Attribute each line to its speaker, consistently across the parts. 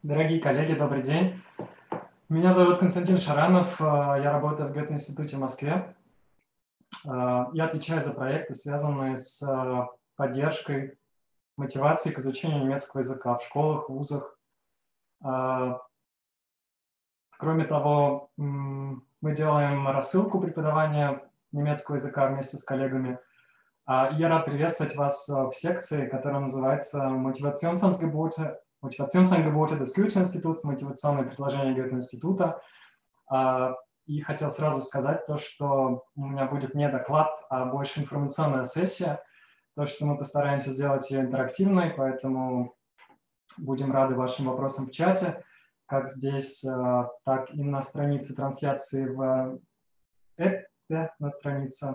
Speaker 1: Дорогие коллеги, добрый день. Меня зовут Константин Шаранов, я работаю в Гёте-институте в Москве. Я отвечаю за проекты, связанные с поддержкой, мотивацией к изучению немецкого языка в школах, вузах. А, Кроме того, мы делаем рассылку преподавания немецкого языка вместе с коллегами. Я рад приветствовать вас в секции, которая называется Motivationsangebote des Goethe-Института, мотивационные предложения Гёте-института. И хотел сразу сказать то, что у меня будет не доклад, а больше информационная сессия. То, что мы постараемся сделать ее интерактивной, поэтому будем рады вашим вопросам в чате, как здесь, так и на странице трансляции в эпе, на странице.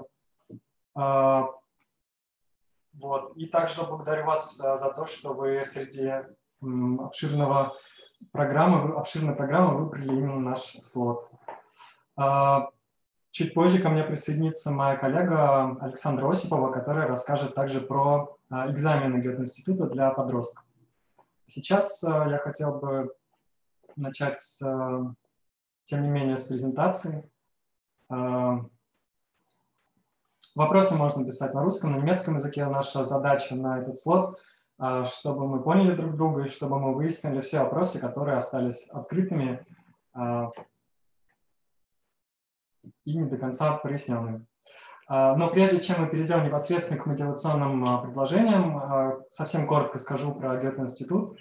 Speaker 1: Вот. И также благодарю вас за то, что вы среди обширной программы выбрали именно наш слот. Чуть позже ко мне присоединится моя коллега Александра Осипова, которая расскажет также про экзамены Гёте-института для подростков. Сейчас я хотел бы начать, тем не менее, с презентации. Вопросы можно писать на русском, на немецком языке. Наша задача на этот слот, чтобы мы поняли друг друга и чтобы мы выяснили все вопросы, которые остались открытыми и не до конца проясненными. Но прежде чем мы перейдем непосредственно к мотивационным предложениям, совсем коротко скажу про Гёте-институт.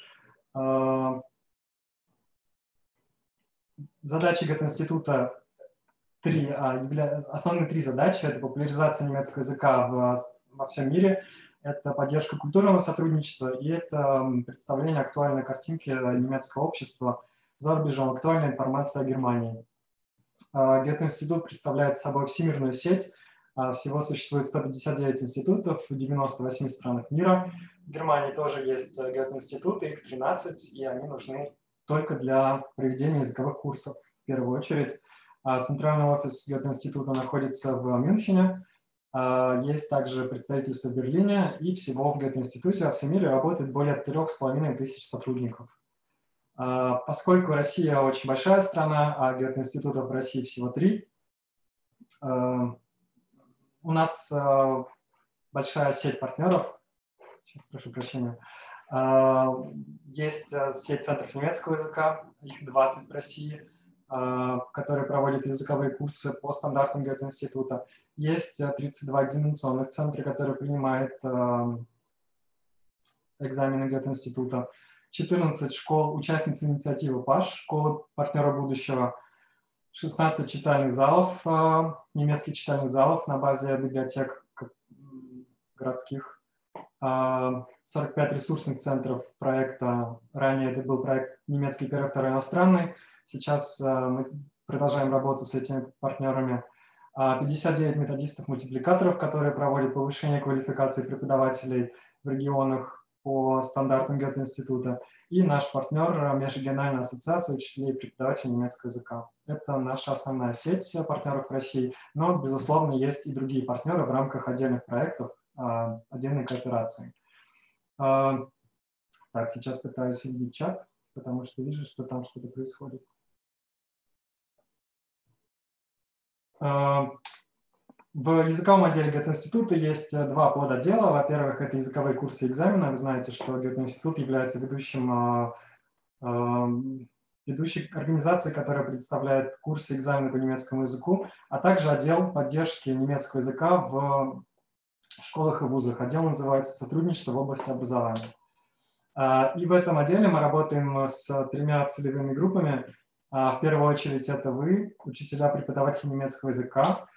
Speaker 1: Задачи Гёте-института основные три задачи. Это популяризация немецкого языка во всем мире, это поддержка культурного сотрудничества и это представление актуальной картинки немецкого общества за рубежом, актуальная информация о Германии. Гёте-институт представляет собой всемирную сеть. Всего существует 159 институтов в 98 странах мира. В Германии тоже есть Гёте-институты, их 13, и они нужны только для проведения языковых курсов в первую очередь. Центральный офис Гёте-института находится в Мюнхене. Есть также представительство в Берлине, и всего в Гёте-институте во всем мире работает более 3500 сотрудников. Поскольку Россия очень большая страна, а Гёте-институтов в России всего 3, у нас большая сеть партнеров. Сейчас прошу прощения. Есть сеть центров немецкого языка, их 20 в России, которые проводят языковые курсы по стандартам Гёте-института. Есть 32 экзаменационных центра, которые принимают экзамены Гёте-института. 14 школ, участниц инициативы ПАШ, школы партнера будущего, 16 читальных залов, немецких читальных залов на базе библиотек городских, 45 ресурсных центров проекта. Ранее это был проект «Немецкий первый, второй иностранный». Сейчас мы продолжаем работу с этими партнерами. 59 методистов-мультипликаторов, которые проводят повышение квалификации преподавателей в регионах по стандартам Гёте-института. И наш партнер Межрегиональная ассоциация учителей и преподавателей немецкого языка. Это наша основная сеть партнеров в России, но, безусловно, есть и другие партнеры в рамках отдельных проектов, отдельной кооперации. Так, сейчас пытаюсь увидеть чат, потому что вижу, что там что-то происходит. В языковом отделе Гёте-института есть два подотдела. Во-первых, это языковые курсы и экзамены. Вы знаете, что Гёте-институт является ведущей организацией, которая предоставляет курсы и экзамены по немецкому языку, а также отдел поддержки немецкого языка в школах и вузах. Отдел называется «Сотрудничество в области образования». И в этом отделе мы работаем с тремя целевыми группами. В первую очередь это вы, учителя, преподаватели немецкого языка.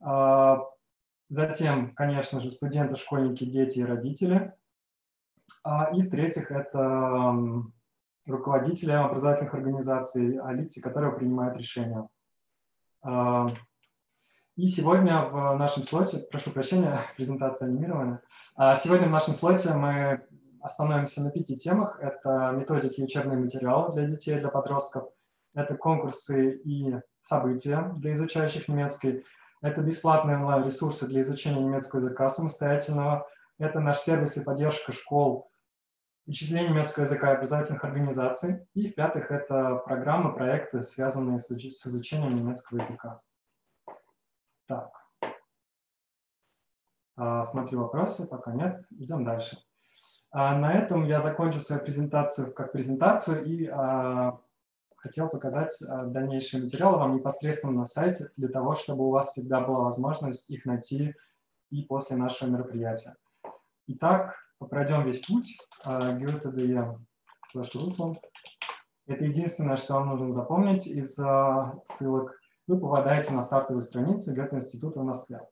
Speaker 1: Затем, конечно же, студенты, школьники, дети и родители. И в-третьих, это руководители образовательных организаций, лица, которые принимают решения. И сегодня в нашем слоте, прошу прощения, презентация анимирована. Сегодня в нашем слоте мы остановимся на 5 темах. Это методики и учебные материалы для детей и для подростков. Это конкурсы и события для изучающих немецкий. Это бесплатные онлайн-ресурсы для изучения немецкого языка самостоятельного. Это наш сервис и поддержка школ учителей немецкого языка и образовательных организаций. И в-пятых, это программы, проекты, связанные с изучением немецкого языка. Так. Смотрю вопросы, пока нет. Идем дальше. На этом я закончу свою презентацию как презентацию и хотел показать дальнейшие материалы вам непосредственно на сайте, для того, чтобы у вас всегда была возможность их найти и после нашего мероприятия. Итак, пройдем весь путь. Goethe.de/Russland. Это единственное, что вам нужно запомнить из ссылок. Вы попадаете на стартовую страницу Goethe-института в Москве.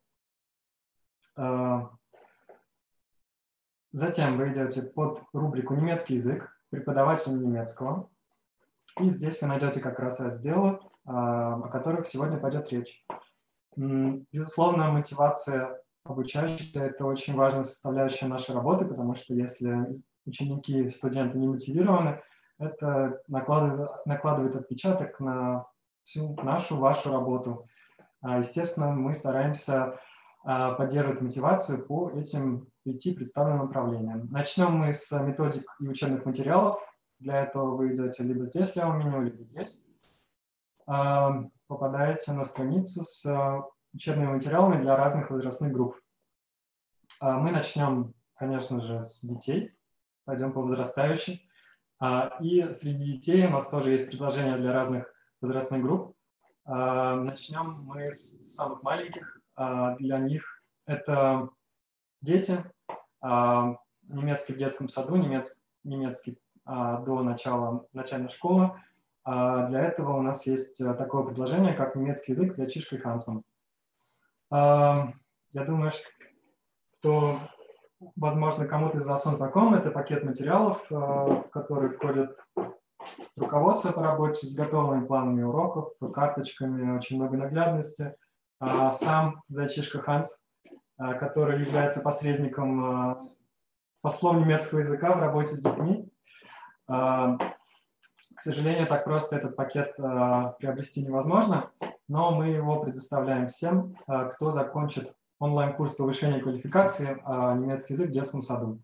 Speaker 1: Затем вы идете под рубрику «Немецкий язык», преподаватель немецкого. И здесь вы найдете как раз разделы, о которых сегодня пойдет речь. Безусловно, мотивация обучающихся – это очень важная составляющая нашей работы, потому что если ученики, студенты не мотивированы, это накладывает отпечаток на всю вашу работу. Естественно, мы стараемся поддерживать мотивацию по этим 5 представленным направлениям. Начнем мы с методик и учебных материалов. Для этого вы идете либо здесь, в левом меню, либо здесь. Попадаете на страницу с учебными материалами для разных возрастных групп. Мы начнем, конечно же, с детей. Пойдем по возрастающей. И среди детей у нас тоже есть предложения для разных возрастных групп. Начнем мы с самых маленьких. Для них это дети, немецкий в детском саду, немецкий до начала начальной школы. Для этого у нас есть такое предложение, как немецкий язык с зайчишкой Хансом. Я думаю, что, возможно, кому-то из вас он знаком. Это пакет материалов, в который входит руководство по работе с готовыми планами уроков, карточками, очень много наглядности. Сам зайчишка Ханс, который является посредником, послом немецкого языка в работе с детьми. К сожалению, так просто этот пакет приобрести невозможно, но мы его предоставляем всем, кто закончит онлайн-курс повышения квалификации немецкий язык в детском саду.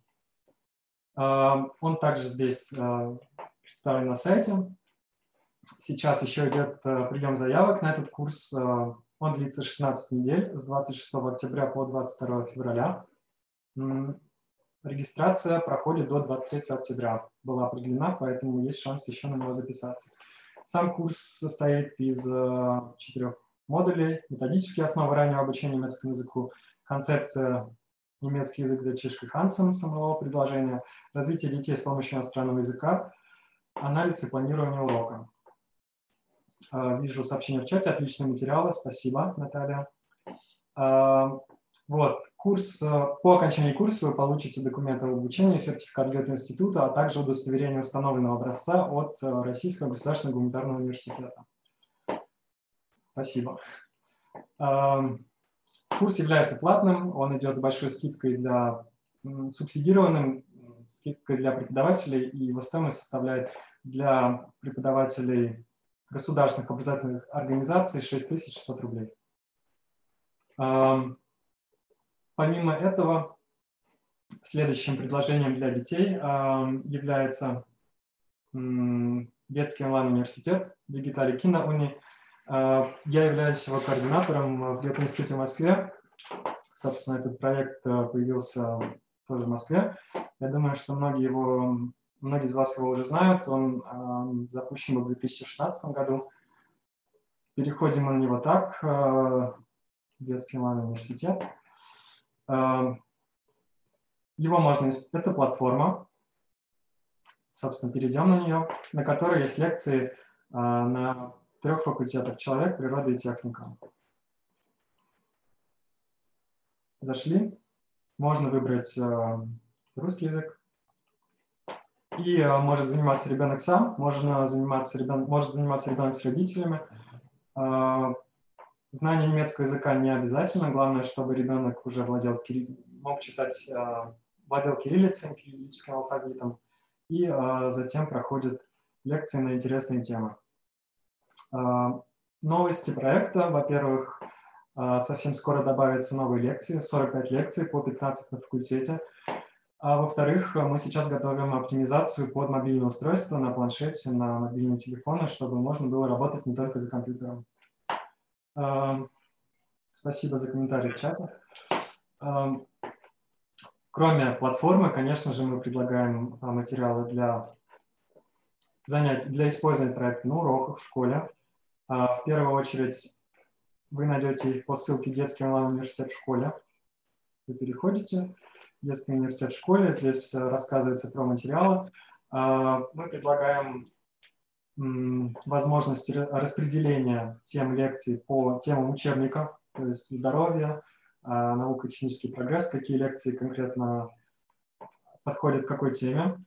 Speaker 1: Он также здесь представлен на сайте. Сейчас еще идет прием заявок на этот курс. Он длится 16 недель, с 26 октября по 22 февраля. Регистрация проходит до 23 октября. Была определена, поэтому есть шанс еще на него записаться. Сам курс состоит из 4 модулей. Методические основы раннего обучения немецкому языку, концепция немецкий язык за зайчишкой Хансом самого предложения, развитие детей с помощью иностранного языка, анализ и планирование урока. Вижу сообщение в чате, отличные материалы, спасибо, Наталья. Вот, по окончании курса вы получите документы об обучении, сертификат Goethe-института, а также удостоверение установленного образца от Российского государственного гуманитарного университета. Спасибо. Курс является платным, он идет с большой скидкой субсидированным, скидкой для преподавателей, и его стоимость составляет для преподавателей государственных образовательных организаций 6600 рублей. Помимо этого, следующим предложением для детей является детский онлайн-университет Digitale Kinderuni. Я являюсь его координатором в Goethe-институте в Москве. Собственно, этот проект появился тоже в Москве. Я думаю, что многие из вас его уже знают. Он запущен был в 2016 году. Переходим мы на него так. Детский онлайн-университет. Его можно... Это платформа. Собственно, перейдем на нее, на которой есть лекции на 3 факультетах: человек, природа и техника. Зашли. Можно выбрать русский язык. И может заниматься ребенок сам, может заниматься ребенок с родителями. Знание немецкого языка не обязательно. Главное, чтобы ребенок уже владел кириллицей, кириллическим алфавитом. И затем проходит лекции на интересные темы. Новости проекта. Во-первых, совсем скоро добавятся новые лекции. 45 лекций по 15 на факультете. А во-вторых, мы сейчас готовим оптимизацию под мобильное устройство на планшете, на мобильные телефоны, чтобы можно было работать не только за компьютером. Спасибо за комментарий в чате. Кроме платформы, конечно же, мы предлагаем материалы для занятий, для использования проекта на уроках в школе. В первую очередь вы найдете их по ссылке «Детский онлайн-университет в школе». Вы переходите в «Детский университет в школе», здесь рассказывается про материалы. Мы предлагаем возможность распределения тем лекций по темам учебника, то есть здоровье, наука и технический прогресс, какие лекции конкретно подходят к какой теме.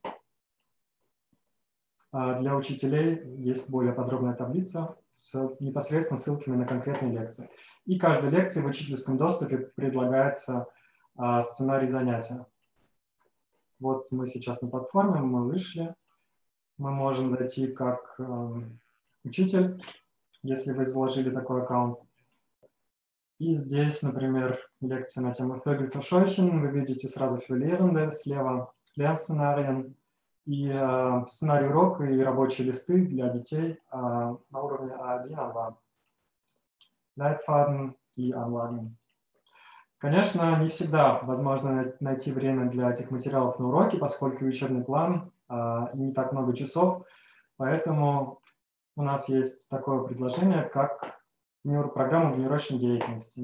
Speaker 1: Для учителей есть более подробная таблица с непосредственно ссылками на конкретные лекции. И каждой лекции в учительском доступе предлагается сценарий занятия. Вот мы сейчас на платформе, мы вышли. Мы можем зайти как учитель, если вы заложили такой аккаунт. И здесь, например, лекция на тему Vögel verscheuchen. Вы видите сразу für Lehrende, слева Lernszenarien и сценарий урока и рабочие листы для детей на уровне А1, А2. Leitfaden и Anlagen. Конечно, не всегда возможно найти время для этих материалов на уроке, поскольку учебный план не так много часов, поэтому у нас есть такое предложение, как программа внеурочной деятельности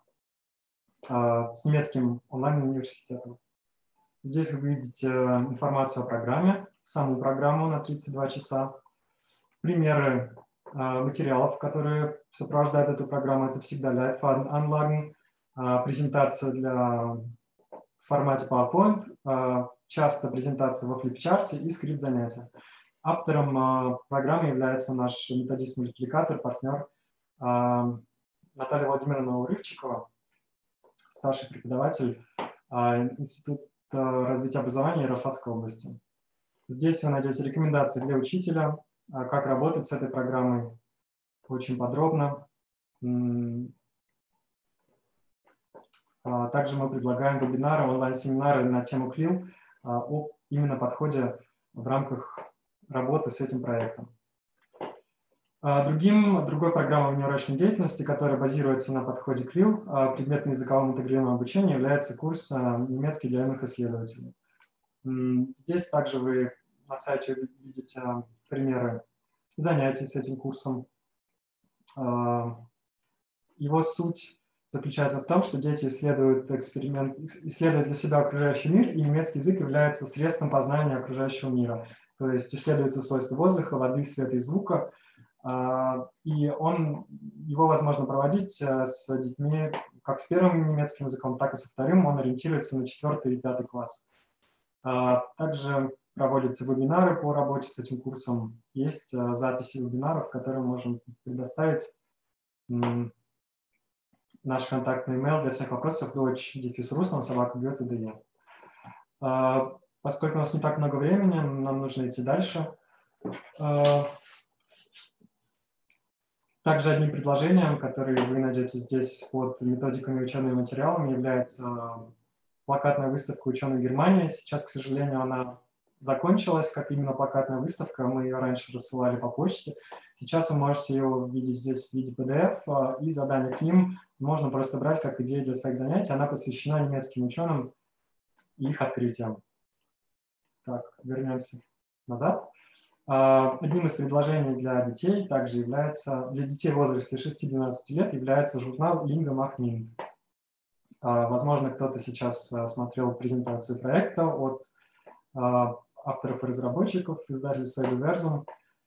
Speaker 1: с немецким онлайн-университетом. Здесь вы видите информацию о программе, саму программу на 32 часа, примеры материалов, которые сопровождают эту программу. Это всегда Leitfaden, Anlagen, презентация в формате PowerPoint, часто презентация во флипчарте и скрипт занятия. Автором программы является наш методист-мультипликатор, партнер Наталья Владимировна Урывчикова, старший преподаватель Института развития образования Ярославской области. Здесь вы найдете рекомендации для учителя, как работать с этой программой очень подробно. Также мы предлагаем вебинары, онлайн-семинары на тему CLIL о именно подходе в рамках работы с этим проектом. Другой программой внеурочной деятельности, которая базируется на подходе CLIL, предметно-языковому интегрированному обучению, является курс «Немецкий для юных исследователей». Здесь также вы на сайте видите примеры занятий с этим курсом. Его суть заключается в том, что дети исследуют для себя окружающий мир, и немецкий язык является средством познания окружающего мира. То есть исследуются свойства воздуха, воды, света и звука, и его возможно проводить с детьми как с первым немецким языком, так и со вторым. Он ориентируется на 4 и 5 класс. Также проводятся вебинары по работе с этим курсом. Есть записи вебинаров, которые можем предоставить. Наш контактный email для всех вопросов deutsch-russland@goethe.de. Поскольку у нас не так много времени, нам нужно идти дальше. Также одним предложением, которые вы найдете здесь под методиками и учебными материалами, является плакатная выставка «Ученые Германии». Сейчас, к сожалению, она закончилась, как именно плакатная выставка. Мы ее раньше рассылали по почте. Сейчас вы можете ее увидеть здесь в виде PDF, и задания к ним можно просто брать как идею для своих занятий. Она посвящена немецким ученым и их открытиям. Так, вернемся назад. Одним из предложений для детей также является, для детей в возрасте 6-12 лет, является журнал Lingua macht Mint. Возможно, кто-то сейчас смотрел презентацию проекта от авторов и разработчиков издательства Universum.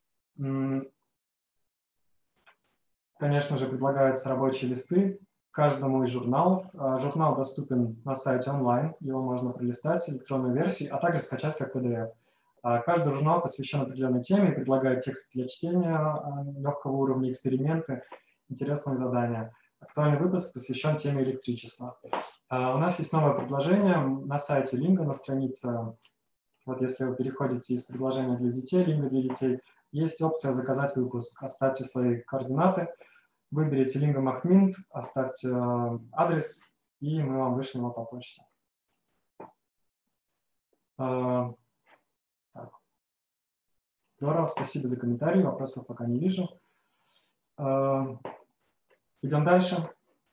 Speaker 1: Конечно же, предлагаются рабочие листы каждому из журналов. Журнал доступен на сайте онлайн, его можно пролистать, электронную версию, а также скачать как PDF. Каждый журнал посвящен определенной теме и предлагает текст для чтения легкого уровня, эксперименты, интересные задания. Актуальный выпуск посвящен теме электричества. У нас есть новое предложение на сайте Lingua, на странице, вот если вы переходите из предложения для детей, Lingua для детей, есть опция «Заказать выпуск». Оставьте свои координаты, выберите Lingua macht Mint, оставьте адрес, и мы вам вышлем его по почте. Так. Здорово, спасибо за комментарии, вопросов пока не вижу. Идем дальше.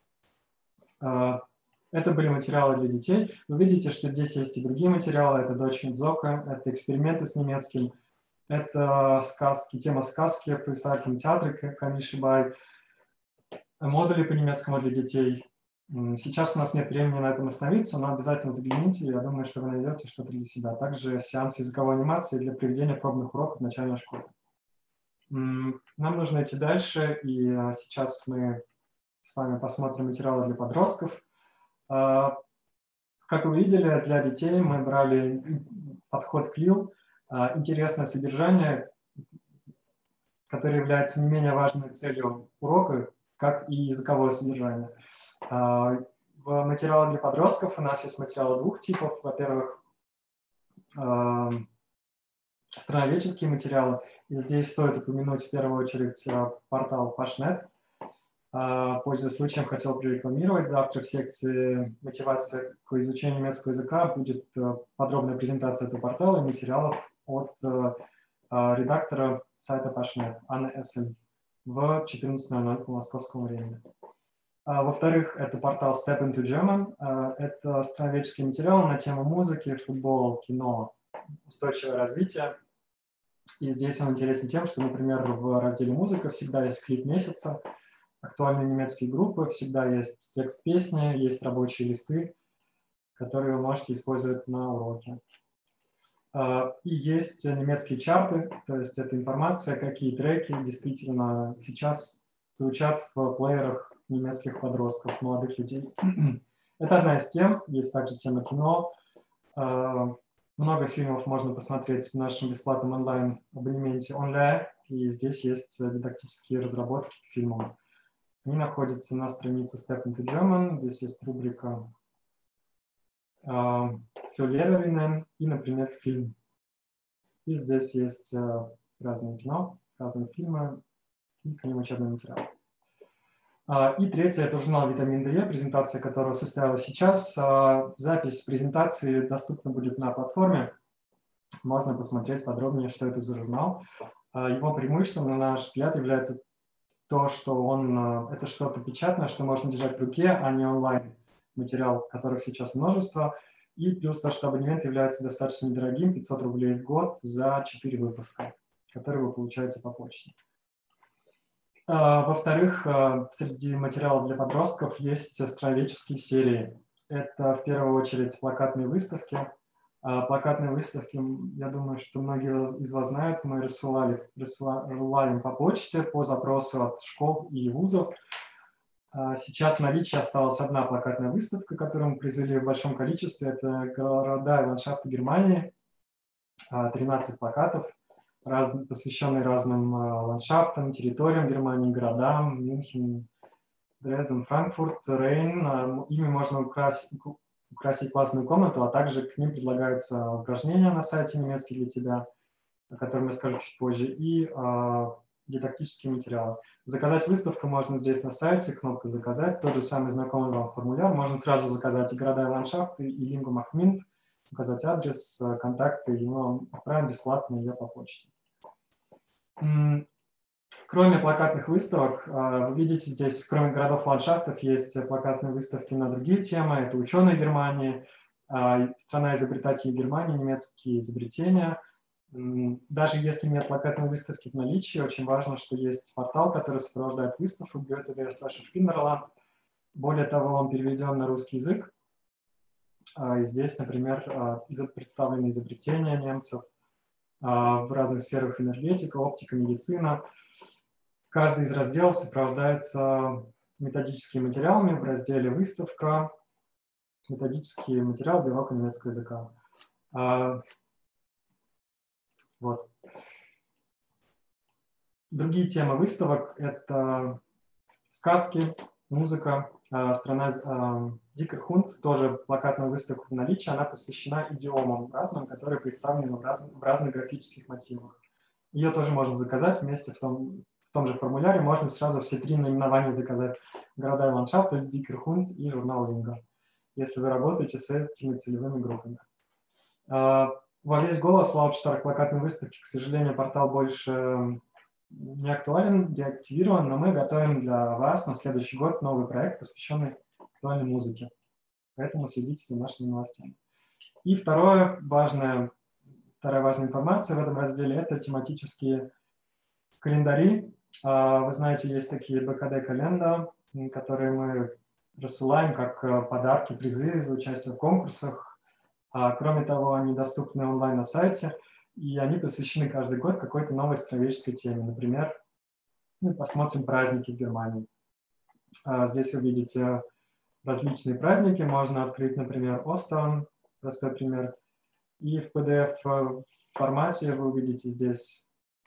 Speaker 1: Это были материалы для детей. Вы видите, что здесь есть и другие материалы. Это «Дочь Мидзока», это эксперименты с немецким, это сказки, тема сказки в провинциальном театре Камишибай, модули по немецкому для детей. Сейчас у нас нет времени на этом остановиться, но обязательно загляните, я думаю, что вы найдете что-то для себя. Также сеанс языковой анимации для проведения пробных уроков в начальной школе. Нам нужно идти дальше, и сейчас мы с вами посмотрим материалы для подростков. Как вы видели, для детей мы брали подход КЛИЛ, интересное содержание, которое является не менее важной целью урока, как и языковое содержание. В материалах для подростков у нас есть материалы двух типов. Во-первых, страноведческие материалы. И здесь стоит упомянуть в первую очередь портал Pashnet. Пользуясь случаем, хотел прорекламировать. Завтра в секции «Мотивация к изучению немецкого языка» будет подробная презентация этого портала и материалов от редактора сайта Pashnet Анны Эссен в 14:00 по московскому времени. Во-вторых, это портал Step into German. Это страноведческий материал на тему музыки, футбол, кино, устойчивое развитие. И здесь он интересен тем, что, например, в разделе «Музыка» всегда есть клип месяца, актуальные немецкие группы, всегда есть текст песни, есть рабочие листы, которые вы можете использовать на уроке. И есть немецкие чарты, то есть это информация, какие треки действительно сейчас звучат в плеерах немецких подростков, молодых людей. Это одна из тем, есть также тема кино. Много фильмов можно посмотреть в нашем бесплатном онлайн-абонементе онлайн, и здесь есть дидактические разработки к фильмам. Они находятся на странице Step into German, здесь есть рубрика für Lehrerinnen и, например, фильм. И здесь есть разные кино, разные фильмы и к ним учебный материал. И третье – это журнал «Витамин D», презентация которого состоялась сейчас. Запись презентации доступна будет на платформе. Можно посмотреть подробнее, что это за журнал. Его преимуществом, на наш взгляд, является то, что это что-то печатное, что можно держать в руке, а не онлайн материал, которых сейчас множество. И плюс то, что абонемент является достаточно недорогим, 500 рублей в год за 4 выпуска, которые вы получаете по почте. Во-вторых, среди материалов для подростков есть страноведческие серии. Это в первую очередь плакатные выставки. Плакатные выставки, я думаю, что многие из вас знают, мы рассылали по почте по запросу от школ и вузов. Сейчас в наличии осталась одна плакатная выставка, которую мы произвели в большом количестве. Это города и ландшафты Германии, 13 плакатов, посвященные разным ландшафтам, территориям Германии, городам, Мюнхен, Дрезден, Франкфурт, Рейн. Ими можно украсить классную комнату, а также к ним предлагаются упражнения на сайте «Немецкий для тебя», о котором я скажу чуть позже, и дидактические материалы. Заказать выставку можно здесь на сайте, кнопка «Заказать», тот же самый знакомый вам формуляр. Можно сразу заказать и города, и ландшафты, и лингу Махминт, указать адрес, контакты, и мы вам отправим бесплатно ее по почте. Кроме плакатных выставок, вы видите здесь, кроме городов и ландшафтов, есть плакатные выставки на другие темы. Это ученые Германии, страна изобретателей Германии, немецкие изобретения. Даже если нет плакатной выставки в наличии, очень важно, что есть портал, который сопровождает выставку Goethe-Finderland. Более того, он переведен на русский язык. И здесь, например, представлены изобретения немцев в разных сферах: энергетика, оптика, медицина. Каждый из разделов сопровождается методическими материалами в разделе «Выставка», методические материалы для урока немецкого языка. Вот. Другие темы выставок – это сказки, музыка. Страна Дикер Хунд, тоже плакатная выставка в наличии, она посвящена идиомам разным, которые представлены в разных графических мотивах. Ее тоже можно заказать вместе в том же формуляре. Можно сразу все 3 наименования заказать: города и ландшафты, Дикер Хунд и журнал Линга, если вы работаете с этими целевыми группами. Во весь голос Лаутштарк плакатной выставки, к сожалению, портал больше не актуален, деактивирован, но мы готовим для вас на следующий год новый проект, посвященный актуальной музыке. Поэтому следите за нашими новостями. И вторая важная информация в этом разделе – это тематические календари. Вы знаете, есть такие БКД-календа, которые мы рассылаем как подарки, призы за участие в конкурсах. Кроме того, они доступны онлайн на сайте, и они посвящены каждый год какой-то новой стратегической теме. Например, мы посмотрим праздники в Германии. Здесь вы видите различные праздники. Можно открыть, например, Остern, простой пример. И в PDF-формате вы увидите здесь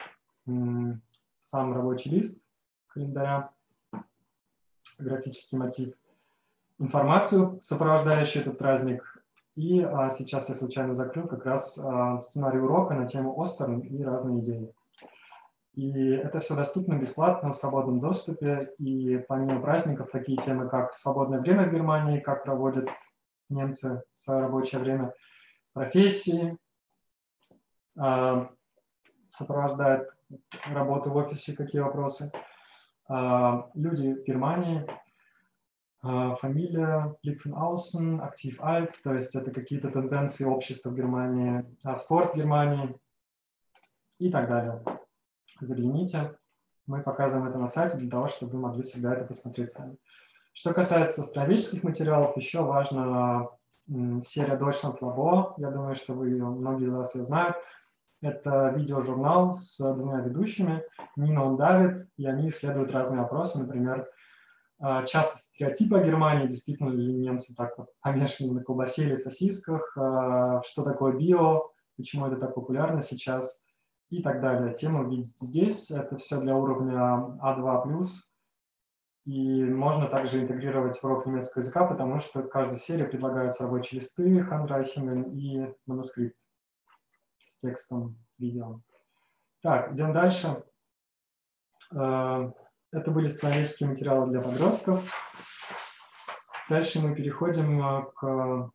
Speaker 1: сам рабочий лист календаря, графический мотив, информацию, сопровождающую этот праздник. И сейчас я случайно закрыл как раз сценарий урока на тему Остern и разные идеи. И это все доступно бесплатно, в свободном доступе. И помимо праздников, такие темы, как свободное время в Германии, как проводят немцы свое рабочее время, профессии, сопровождают работу в офисе, какие вопросы, люди в Германии, фамилия, Blick von außen, актив alt, то есть это какие-то тенденции общества в Германии, спорт в Германии и так далее. Загляните, мы показываем это на сайте для того, чтобы вы могли всегда это посмотреть сами. Что касается стратегических материалов, еще важна серия Deutschland Labor, я думаю, что многие из вас ее знают. Это видеожурнал с двумя ведущими, Нина и Давид, и они исследуют разные вопросы, например, часто стереотипы о Германии, действительно ли немцы так вот помешаны на колбасе или сосисках, что такое био, почему это так популярно сейчас и так далее. Тему видите здесь, это все для уровня А2+, и можно также интегрировать в урок немецкого языка, потому что в каждой серии предлагаются рабочие листы, handreichungen и манускрипт с текстом, видео. Так, идем дальше. Это были стратегические материалы для подростков. Дальше мы переходим к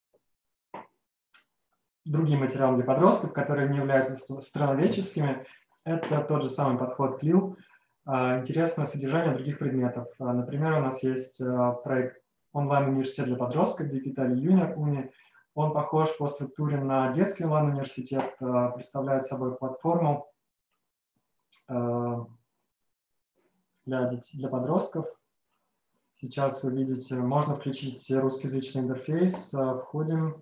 Speaker 1: другим материалам для подростков, которые не являются страноведческими. Это тот же самый подход КЛИЛ. Интересное содержание других предметов. Например, у нас есть проект онлайн-университет для подростков, Digital Junior Uni. Он похож по структуре на детский онлайн-университет, представляет собой платформу для подростков. Сейчас вы видите, можно включить русскоязычный интерфейс, входим,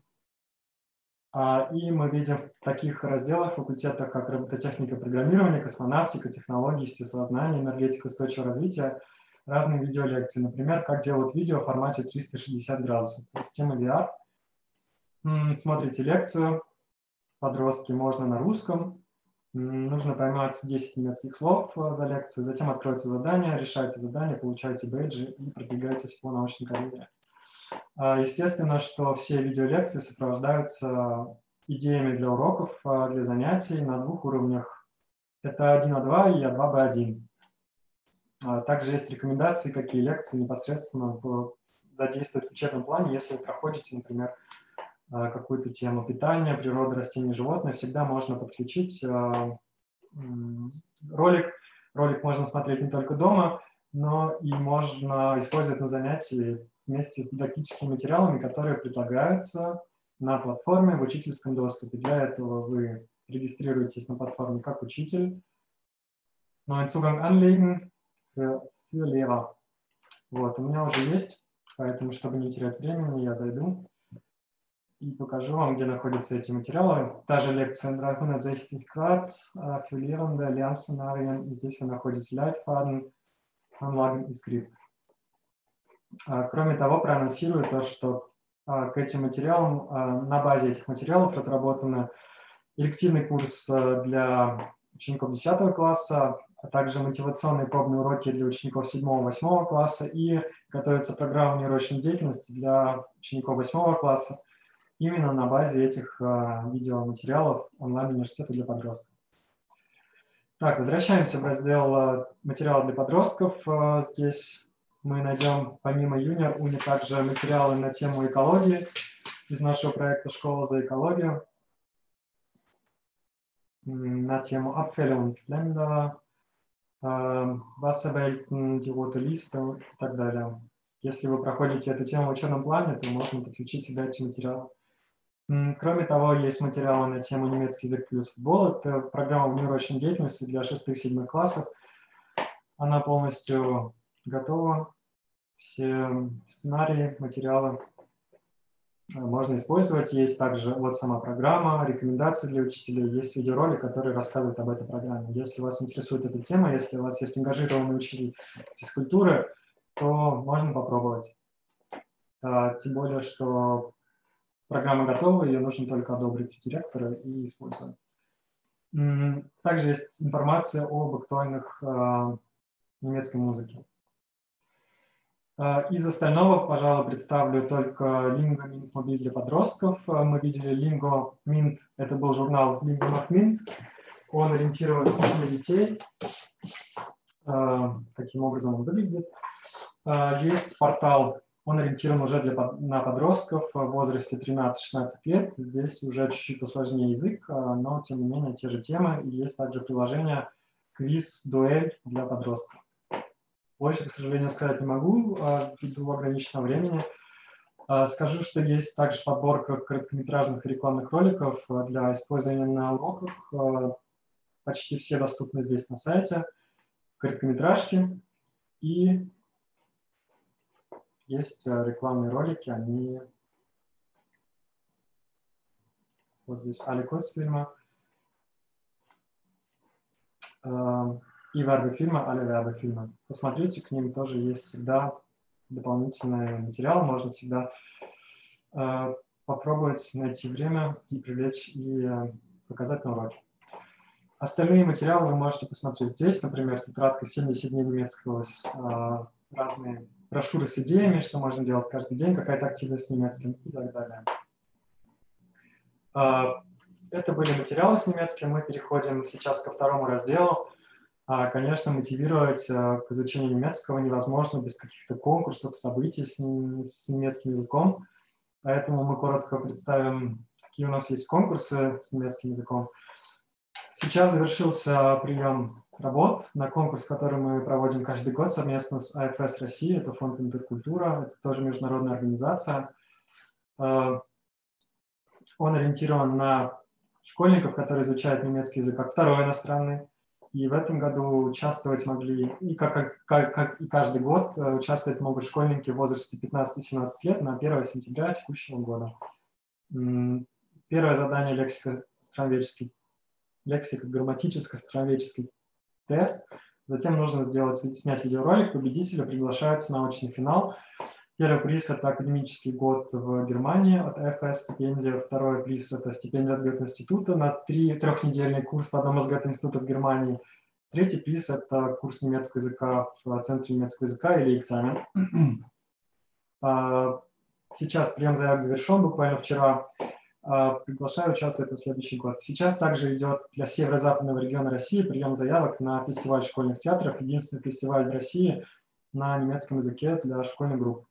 Speaker 1: и мы видим в таких разделах, факультетах, как робототехника, программирование, космонавтика, технологии, естествознание, энергетика, устойчивого развития, разные видеолекции. Например, как делают видео в формате 360 градусов. То есть тема VR. Смотрите лекцию, подростки, можно на русском. Нужно поймать 10 немецких слов за лекцию, затем откроется задание, решайте задание, получаете бейджи и продвигаетесь по научной карьере. Естественно, что все видеолекции сопровождаются идеями для уроков, для занятий на двух уровнях. Это 1А2 и А2Б1. Также есть рекомендации, какие лекции непосредственно задействовать в учебном плане, если вы проходите, например, какую-то тему питания, природы, растений, животных, всегда можно подключить ролик. Ролик можно смотреть не только дома, но и можно использовать на занятии вместе с дидактическими материалами, которые предлагаются на платформе в учительском доступе. Для этого вы регистрируетесь на платформе как учитель. Neuen Zugang anlegen für Lehrer. Вот, у меня уже есть, поэтому, чтобы не терять времени, я зайду и покажу вам, где находятся эти материалы. Та же лекция 360 Grad für Lehrende, Lernszenarien. И здесь вы находите Leitfaden, Anlagen и скрипт. Кроме того, проанонсирую то, что к этим материалам, на базе этих материалов разработан элективный курс для учеников 10 класса, а также мотивационные пробные уроки для учеников 7-8 класса и готовится программа неурочной деятельности для учеников 8 класса именно на базе этих видеоматериалов онлайн-университета для подростков. Так, возвращаемся в раздел материалов для подростков. Здесь мы найдем помимо Junior Uni также материалы на тему экологии из нашего проекта «Школа за экологию». на тему Abfälle und Länder, Wasserwelten, die rote Liste и так далее. Если вы проходите эту тему в учебном плане, то можно подключить всегда эти материалы. Кроме того, есть материалы на тему немецкий язык плюс футбол. Это программа внеурочной деятельности для 6-7 классов. Она полностью готова. Все сценарии, материалы можно использовать. Есть также вот сама программа, рекомендации для учителей, есть видеоролик, который рассказывает об этой программе. Если вас интересует эта тема, если у вас есть ангажированный учитель физкультуры, то можно попробовать. Тем более, что программа готова, ее нужно только одобрить у директора и использовать. Также есть информация об актуальных немецкой музыке. Из остального, пожалуй, представлю только Lingo Mint Mobil для подростков. Мы видели Lingo Mint, это был журнал Lingo Not Mint. Он ориентирован на детей. Таким образом он выглядит. Есть портал, он ориентирован уже на подростков в возрасте 13-16 лет. Здесь уже чуть-чуть посложнее язык, но тем не менее те же темы. И есть также приложение «Квиз, дуэль» для подростков. Больше, к сожалению, сказать не могу ввиду ограниченного времени. Скажу, что есть также подборка короткометражных и рекламных роликов для использования на уроках. Почти все доступны здесь на сайте. Короткометражки. И есть рекламные ролики, они вот здесь Alle Kurzfilme и Werbefilme, Alle Werbefilme. Посмотрите, к ним тоже есть всегда дополнительный материал, можно всегда попробовать найти время и привлечь и показать на уроке. Остальные материалы вы можете посмотреть здесь, например, тетрадка 70 дней немецкого, разные брошюры с идеями, что можно делать каждый день, какая-то активность с немецким и так далее. Это были материалы с немецким. Мы переходим сейчас ко второму разделу. Конечно, мотивировать к изучению немецкого невозможно без каких-то конкурсов, событий с немецким языком. Поэтому мы коротко представим, какие у нас есть конкурсы с немецким языком. Сейчас завершился прием работ на конкурс, который мы проводим каждый год совместно с АФС России. Это фонд Интеркультура, это тоже международная организация. Он ориентирован на школьников, которые изучают немецкий язык как второй иностранный. И в этом году участвовать могли, и как и каждый год, участвовать могут школьники в возрасте 15-17 лет на 1 сентября текущего года. Первое задание лексико-грамматическо-страноведческий тест. Затем нужно снять видеоролик. Победители приглашаются на очный финал. Первый приз – это академический год в Германии от АФС стипендия. Второй приз – это стипендия от Гёте-института на трехнедельный курс в одном из Гёте-институтов в Германии. Третий приз – это курс немецкого языка в Центре немецкого языка или экзамен. Сейчас прием заявок завершен, буквально вчера. Приглашаю участвовать на следующий год. Сейчас также идет для северо-западного региона России прием заявок на фестиваль школьных театров. Единственный фестиваль в России на немецком языке для школьных групп.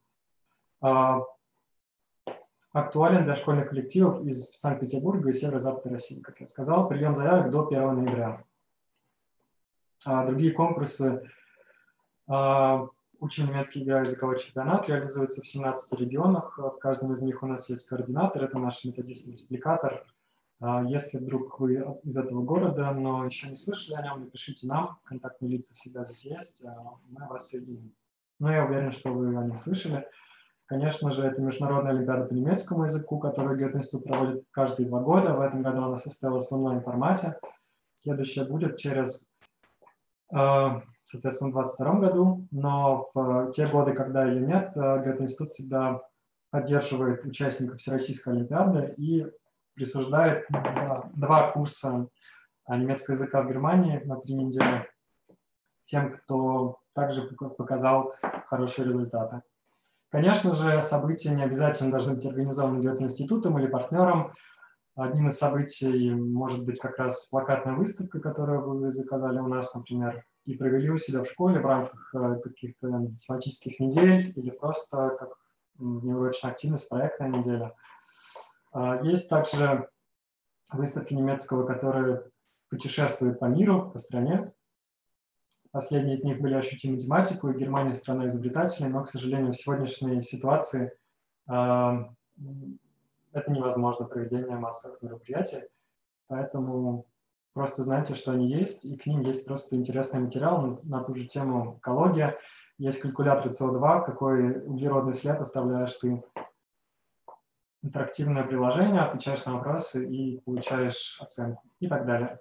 Speaker 1: Актуален для школьных коллективов из Санкт-Петербурга и северо-западной России. Как я сказал, прием заявок до 1 ноября. Другие конкурсы «Учим немецкий, игра языковой чемпионат» реализуется в 17 регионах. В каждом из них у нас есть координатор, это наш методист-мультипликатор. Если вдруг вы из этого города, но еще не слышали о нем, напишите нам, контактные лица всегда здесь есть, мы вас соединим. Но я уверен, что вы о нем слышали. Конечно же, это международная олимпиада по немецкому языку, которую Гёте-институт проводит каждые 2 года. В этом году она состоялась в онлайн-формате. Следующая будет через, соответственно, в 2022 году. Но в те годы, когда ее нет, Гёте-институт всегда поддерживает участников Всероссийской олимпиады и присуждает 2 курса немецкого языка в Германии на 3 недели тем, кто также показал хорошие результаты. Конечно же, события не обязательно должны быть организованы Гёте-институтом или партнером. Одним из событий может быть как раз плакатная выставка, которую вы заказали у нас, например, и провели у себя в школе в рамках каких-то тематических недель или просто как неурочная активность, проектная неделя. Есть также выставки немецкого, которые путешествует по миру, по стране. Последние из них были ощутить математику, и Германия страна изобретателей, но, к сожалению, в сегодняшней ситуации это невозможно проведение массовых мероприятий, поэтому просто знайте, что они есть, и к ним есть просто интересный материал на ту же тему экология. Есть калькулятор СО2, какой углеродный след оставляешь ты. Интерактивное приложение, отвечаешь на вопросы и получаешь оценку и так далее.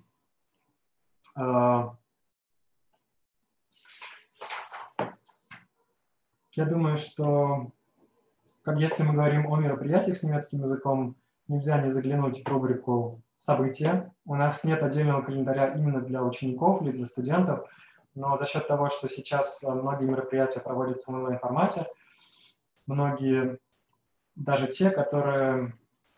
Speaker 1: Я думаю, что если мы говорим о мероприятиях с немецким языком, нельзя не заглянуть в рубрику «События». У нас нет отдельного календаря именно для учеников или для студентов, но за счет того, что сейчас многие мероприятия проводятся в онлайн-формате, многие, даже те, которые,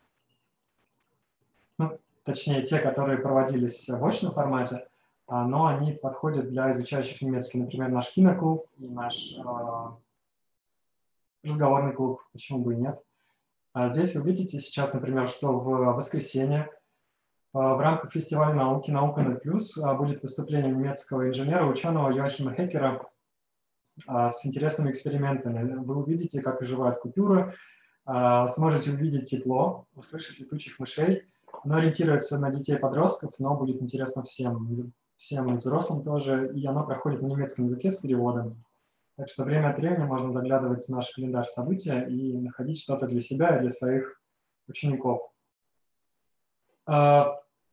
Speaker 1: точнее, те, которые проводились в очном формате, но они подходят для изучающих немецкий. Например, наш киноклуб и наш разговорный клуб, почему бы и нет. Здесь вы видите сейчас, например, что в воскресенье в рамках фестиваля науки «Наука 0+» будет выступление немецкого инженера, ученого Йоахима Хеккера с интересными экспериментами. Вы увидите, как оживают купюры, сможете увидеть тепло, услышать летучих мышей. Оно ориентируется на детей-подростков, но будет интересно всем взрослым тоже, и оно проходит на немецком языке с переводом. Так что время от времени можно заглядывать в наш календарь события и находить что-то для себя и для своих учеников. Мы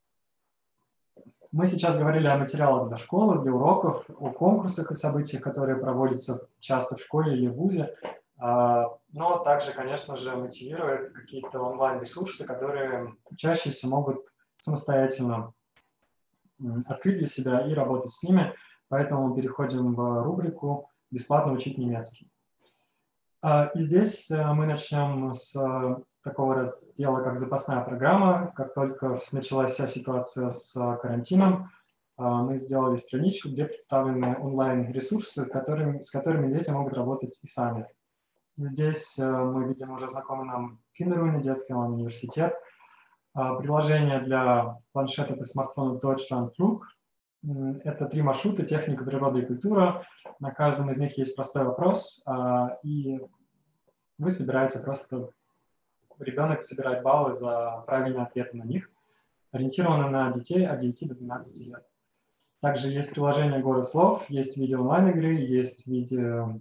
Speaker 1: сейчас говорили о материалах для школы, для уроков, о конкурсах и событиях, которые проводятся часто в школе или в вузе, но также, конечно же, мотивирует какие-то онлайн-ресурсы, которые учащиеся могут самостоятельно открыть для себя и работать с ними. Поэтому мы переходим в рубрику «Бесплатно учить немецкий». И здесь мы начнем с такого раздела, как запасная программа. Как только началась вся ситуация с карантином, мы сделали страничку, где представлены онлайн-ресурсы, с которыми дети могут работать и сами. И здесь мы видим уже знакомый нам Kinderuni, детский онлайн-университет, приложение для планшетов и смартфонов Deutschlandflug. Это 3 маршрута: техника, природа и культура. На каждом из них есть простой вопрос, и вы собираете просто, ребенок собирает баллы за правильные ответы на них, ориентировано на детей от 9 до 12 лет. Также есть приложение «Город слов», есть видео онлайн-игры, есть видео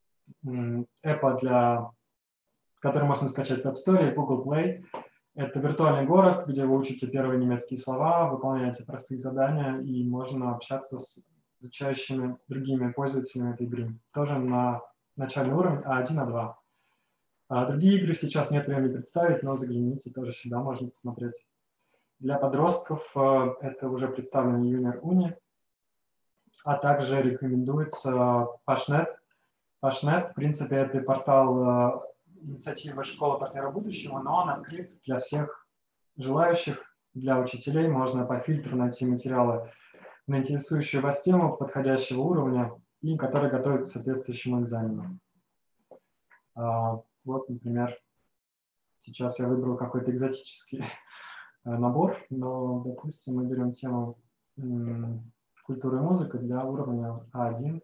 Speaker 1: эпа, который можно скачать в App Store и Google Play. Это виртуальный город, где вы учите первые немецкие слова, выполняете простые задания, и можно общаться с изучающими другими пользователями этой игры. Тоже на начальный уровень А1, А2. Другие игры сейчас нет времени представить, но загляните, тоже сюда можно посмотреть. Для подростков это уже представлен Junior Uni, а также рекомендуется Pashnet. Pashnet, в принципе, это портал инициативы «Школа партнера будущего», но он открыт для всех желающих, для учителей. Можно по фильтру найти материалы на интересующую вас тему подходящего уровня и которые готовят к соответствующему экзамену. Вот, например, сейчас я выбрал какой-то экзотический набор, но, допустим, мы берем тему культура и музыка для уровня А1.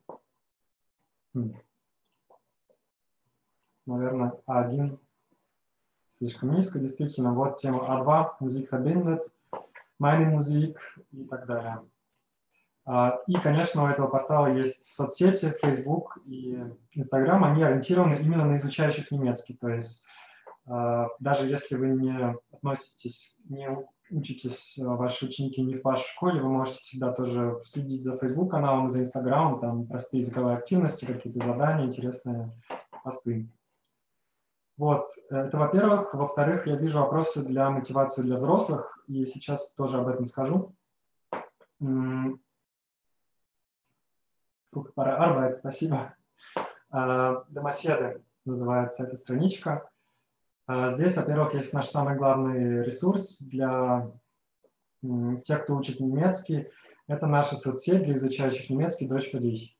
Speaker 1: Наверное, А1 слишком низко, действительно. Вот тема А2, Musik verbindet, meine Musik и так далее. И, конечно, у этого портала есть соцсети, Facebook и Instagram, они ориентированы именно на изучающих немецкий. То есть даже если вы не учитесь, ваши ученики не в вашей школе, вы можете всегда тоже следить за Facebook-каналом, за Instagram, там простые языковые активности, какие-то задания, интересные посты. Вот, это во-первых. Во-вторых, я вижу вопросы для мотивации для взрослых, и сейчас тоже об этом скажу. Arbeit, спасибо. Домоседы называется эта страничка. Здесь, во-первых, есть наш самый главный ресурс для тех, кто учит немецкий. Это наша соцсеть для изучающих немецкий Deutsch für dich.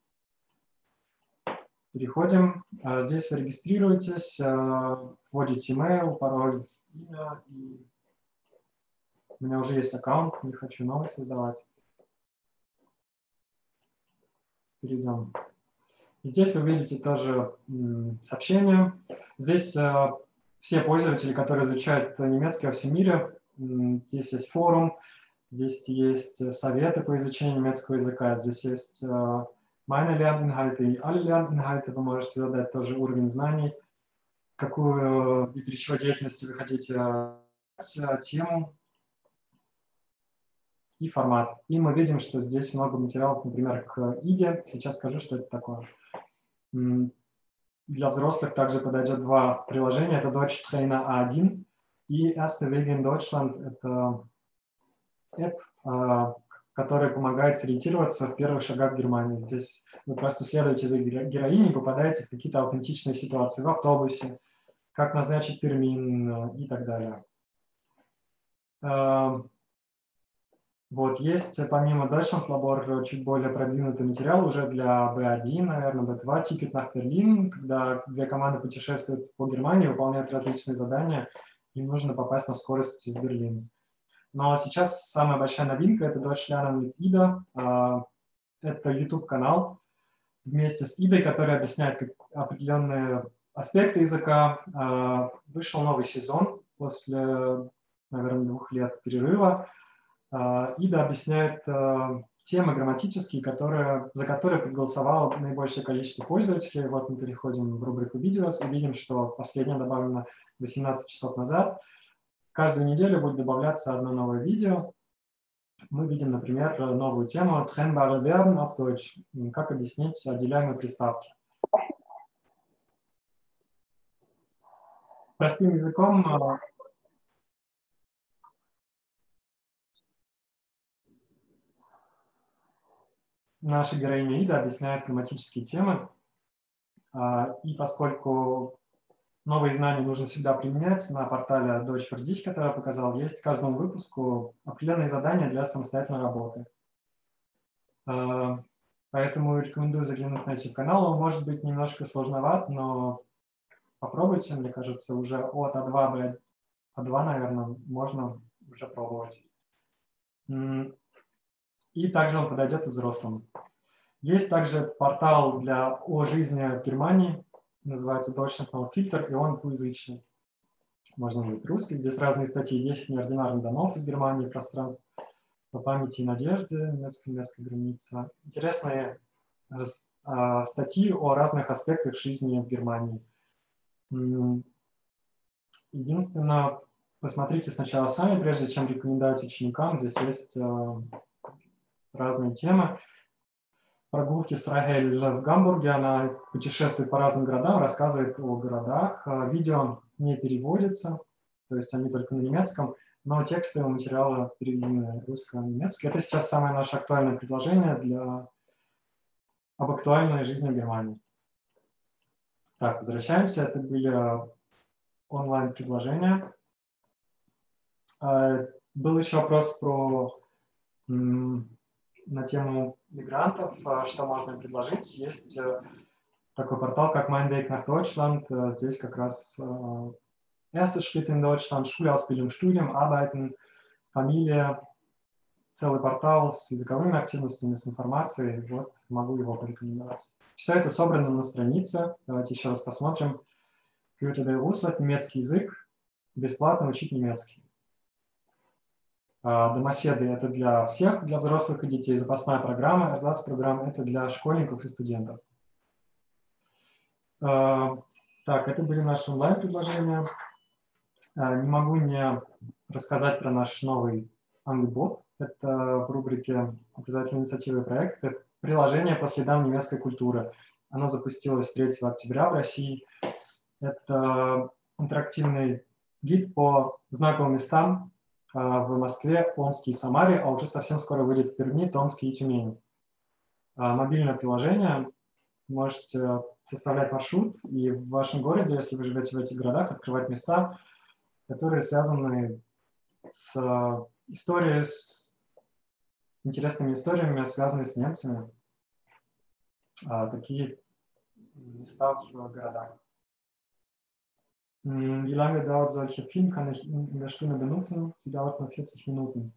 Speaker 1: Переходим. Здесь вы регистрируетесь, вводите email, пароль, имя и У меня уже есть аккаунт, не хочу новый создавать. Перейдем. Здесь вы видите тоже сообщения. Здесь все пользователи, которые изучают немецкий во всем мире, здесь есть форум, здесь есть советы по изучению немецкого языка, здесь есть meine Lerninhalte и alle Lerninhalte, вы можете задать тоже уровень знаний, какую вид речевой деятельности вы хотите, тему и формат. И мы видим, что здесь много материалов, например, к IDE. Сейчас скажу, что это такое. Для взрослых также подойдет два приложения. Это Deutsch Trainer A1 и Erste Wege in Deutschland. Это app, которая помогает сориентироваться в первых шагах Германии. Здесь вы просто следуете за героиней, попадаете в какие-то аутентичные ситуации в автобусе, как назначить термин и так далее. Вот, есть помимо Deutschland Labor чуть более продвинутый материал уже для B1, наверное, B2, Ticket nach Berlin, когда две команды путешествуют по Германии, выполняют различные задания, им нужно попасть на скорость в Берлин. Но сейчас самая большая новинка – это Deutsch Lernen mit IDA. Это YouTube-канал вместе с IDA, который объясняет определенные аспекты языка. Вышел новый сезон после, наверное, 2 лет перерыва. IDA объясняет темы грамматические, за которые проголосовало наибольшее количество пользователей. Вот мы переходим в рубрику «Видео» и видим, что последнее добавлено 18 часов назад. Каждую неделю будет добавляться одно новое видео. Мы видим, например, новую тему «Trennbare Verben auf Deutsch». Как объяснить отделяемые приставки. Простым языком наша героиня Ида объясняет грамматические темы. И поскольку новые знания нужно всегда применять, на портале Deutsch für dich, который я показал, есть к каждому выпуску определенные задания для самостоятельной работы. Поэтому рекомендую заглянуть на YouTube канал. Он может быть немножко сложноват, но попробуйте, мне кажется, уже от А2 до А2, наверное, можно уже пробовать. И также он подойдет и взрослым. Есть также портал о жизни в Германии, называется Deutschland Filter, и он двуязычный. Можно быть русский. Здесь разные статьи. 10 неординарных домов из Германии, пространств по памяти и надежды, немецко-немецкая граница. Интересные статьи о разных аспектах жизни в Германии. Единственное, посмотрите сначала сами, прежде чем рекомендовать ученикам. Здесь есть разные темы. Прогулки с Рахель в Гамбурге. Она путешествует по разным городам, рассказывает о городах. Видео не переводится, то есть они только на немецком, но текстовые материалы переведены русско-немецки. Это сейчас самое наше актуальное предложение об актуальной жизни в Германии. Так, возвращаемся. Это были онлайн-предложения. Был еще вопрос на тему мигрантов, что можно предложить. Есть такой портал, как Mein Weg nach Deutschland. Здесь как раз erste Schritt in Deutschland, Schulausbildung, Studium, Arbeiten, Familie, целый портал с языковыми активностями, с информацией. Вот, могу его порекомендовать. Все это собрано на странице. Давайте еще раз посмотрим. Goethe der Russland, немецкий язык, бесплатно учить немецкий. Домоседы – это для всех, для взрослых и детей. Запасная программа, эрзац-программа – это для школьников и студентов. Так, это были наши онлайн-предложения. Не могу не рассказать про наш новый Angebot. Это в рубрике «Образовательные инициативы и проекты». Это приложение по следам немецкой культуры. Оно запустилось 3 октября в России. Это интерактивный гид по знаковым местам в Москве, Омске и Самаре, а уже совсем скоро выйдет в Перми, Томске и Тюмени. Мобильное приложение. Можете составлять маршрут и в вашем городе, если вы живете в этих городах, открывать места, которые связаны с историей, с интересными историями, связанными с немцами. Такие места в городах. Wie lange dauert solcher Film? Kann ich in der Stunde benutzen? Sie dauert nur 40 Minuten.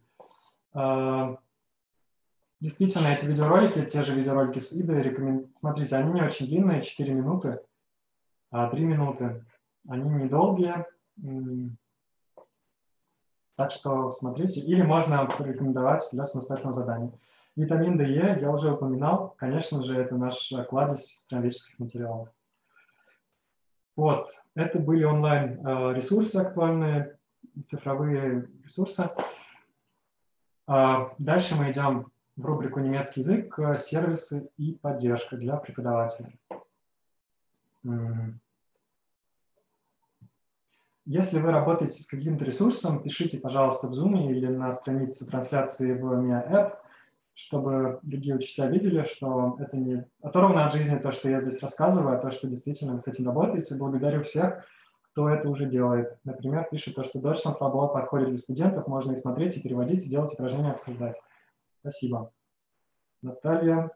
Speaker 1: Действительно, эти видеоролики, те же видеоролики с Идой, смотрите, они не очень длинные, 4 минуты, 3 минуты. Они недолгие, так что смотрите. Или можно порекомендовать для самостоятельного задания. Витамин D, Е я уже упоминал, конечно же, это наш кладезь человеческих материалов. Вот, это были онлайн-ресурсы актуальные, цифровые ресурсы. Дальше мы идем в рубрику «Немецкий язык», сервисы и поддержка для преподавателей. Если вы работаете с каким-то ресурсом, пишите, пожалуйста, в Zoom или на странице трансляции в Mia App, чтобы другие учителя видели, что это не оторвано от жизни то, что я здесь рассказываю, а то, что действительно вы с этим работаете. Благодарю всех, кто это уже делает. Например, пишет то, что Deutschland Labor подходит для студентов, можно и смотреть, и переводить, и делать упражнения, обсуждать. Спасибо. Наталья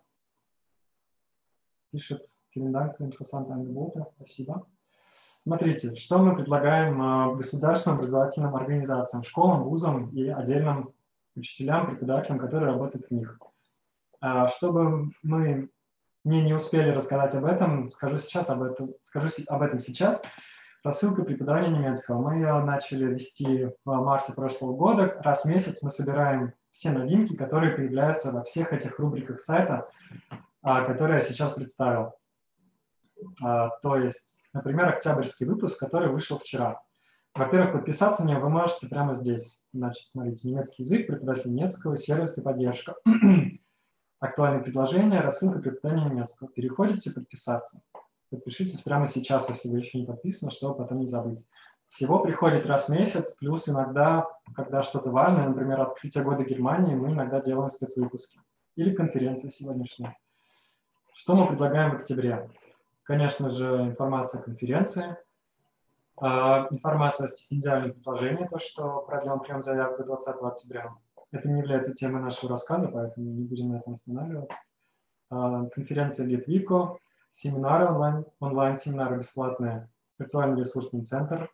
Speaker 1: пишет, vielen Dank für interessante Angebote. Спасибо. Смотрите, что мы предлагаем государственным образовательным организациям, школам, вузам и отдельным учителям, преподавателям, которые работают в них. Чтобы мы не успели рассказать об этом, скажу об этом сейчас. Рассылка преподавания немецкого. Мы ее начали вести в марте прошлого года. Раз в месяц мы собираем все новинки, которые появляются во всех этих рубриках сайта, которые я сейчас представил. То есть, например, октябрьский выпуск, который вышел вчера. Во-первых, подписаться на него вы можете прямо здесь. Значит, смотрите, немецкий язык, преподаватель немецкого, сервис и поддержка. Актуальные предложения, рассылка преподавания немецкого. Переходите подписаться. Подпишитесь прямо сейчас, если вы еще не подписаны, чтобы потом не забыть. Всего приходит раз в месяц, плюс иногда, когда что-то важное, например, открытие года Германии, мы иногда делаем спецвыпуски. Или конференции сегодняшние. Что мы предлагаем в октябре? Конечно же, информация о конференции, информация о стипендиальном предложении, то, что продлен прием заявок до 20 октября. Это не является темой нашего рассказа, поэтому не будем на этом останавливаться. Конференция Литвико, семинары онлайн-семинары бесплатные, виртуальный ресурсный центр.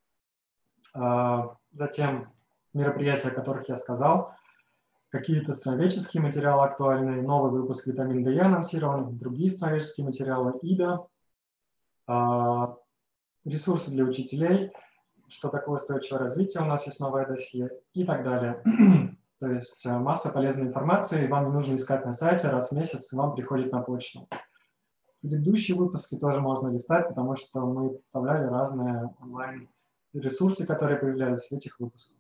Speaker 1: Затем мероприятия, о которых я сказал, какие-то страноведческие материалы актуальные, новый выпуск «Витамин D» анонсирован, другие страноведческие материалы, ИДА, ресурсы для учителей, что такое устойчивое развитие, у нас есть новое досье и так далее. То есть масса полезной информации, вам не нужно искать на сайте, раз в месяц вам приходит на почту. Предыдущие выпуски тоже можно листать, потому что мы представляли разные онлайн-ресурсы, которые появлялись в этих выпусках.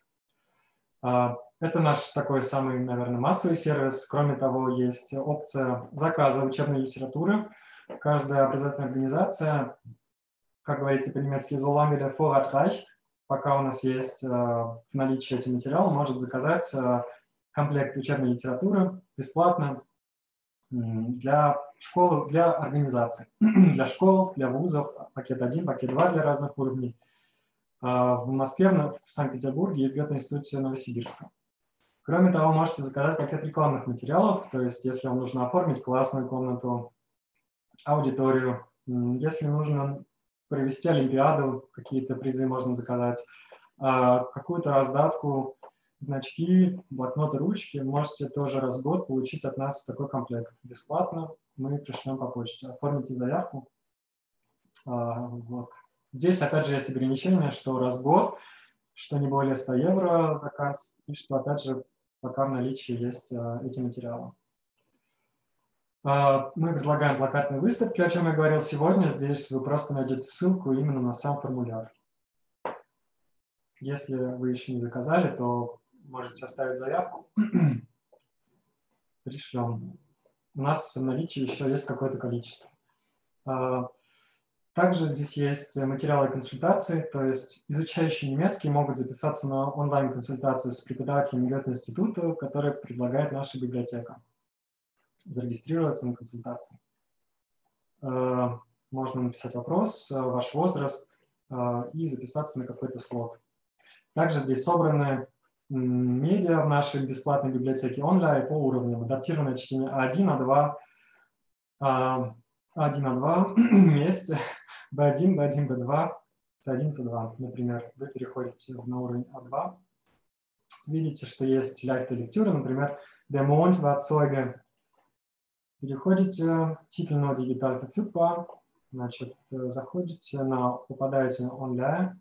Speaker 1: Это наш такой самый, наверное, массовый сервис. Кроме того, есть опция заказа учебной литературы. Каждая образовательная организация, как говорится по-немецки, solange der Vorrat reicht, пока у нас есть в наличии эти материалы, может заказать комплект учебной литературы бесплатно для школ, для организаций, для школ, для вузов, пакет 1, пакет 2 для разных уровней. В Москве, в Санкт-Петербурге и в Гёте-институте Новосибирска. Кроме того, можете заказать пакет рекламных материалов, то есть если вам нужно оформить классную комнату, аудиторию, если нужно провести олимпиаду, какие-то призы можно заказать, какую-то раздатку, значки, блокноты, ручки, можете тоже раз в год получить от нас такой комплект. Бесплатно мы пришлем по почте. Оформите заявку. Вот. Здесь, опять же, есть ограничение, что раз в год, что не более 100 евро заказ, и что, опять же, пока в наличии есть эти материалы. Мы предлагаем плакатные выставки, о чем я говорил сегодня. Здесь вы просто найдете ссылку именно на сам формуляр. Если вы еще не заказали, то можете оставить заявку. Пришлем. У нас в наличии еще есть какое-то количество. Также здесь есть материалы консультации, то есть изучающие немецкий могут записаться на онлайн-консультацию с преподавателем Гёте-института, который предлагает наша библиотека. Зарегистрироваться на консультацию. Можно написать вопрос, ваш возраст и записаться на какой-то слот. Также здесь собраны медиа в нашей бесплатной библиотеке онлайн по уровням. Адаптированное чтение А1, А2, А1, А2 вместе, B1, B1, B2, C1, C2, например, вы переходите на уровень А2, видите, что есть leichte Lektüre, например, Der Mond war Zeuge. Переходите, Titel nur digital verfügbar, значит, заходите попадаете на онлайн.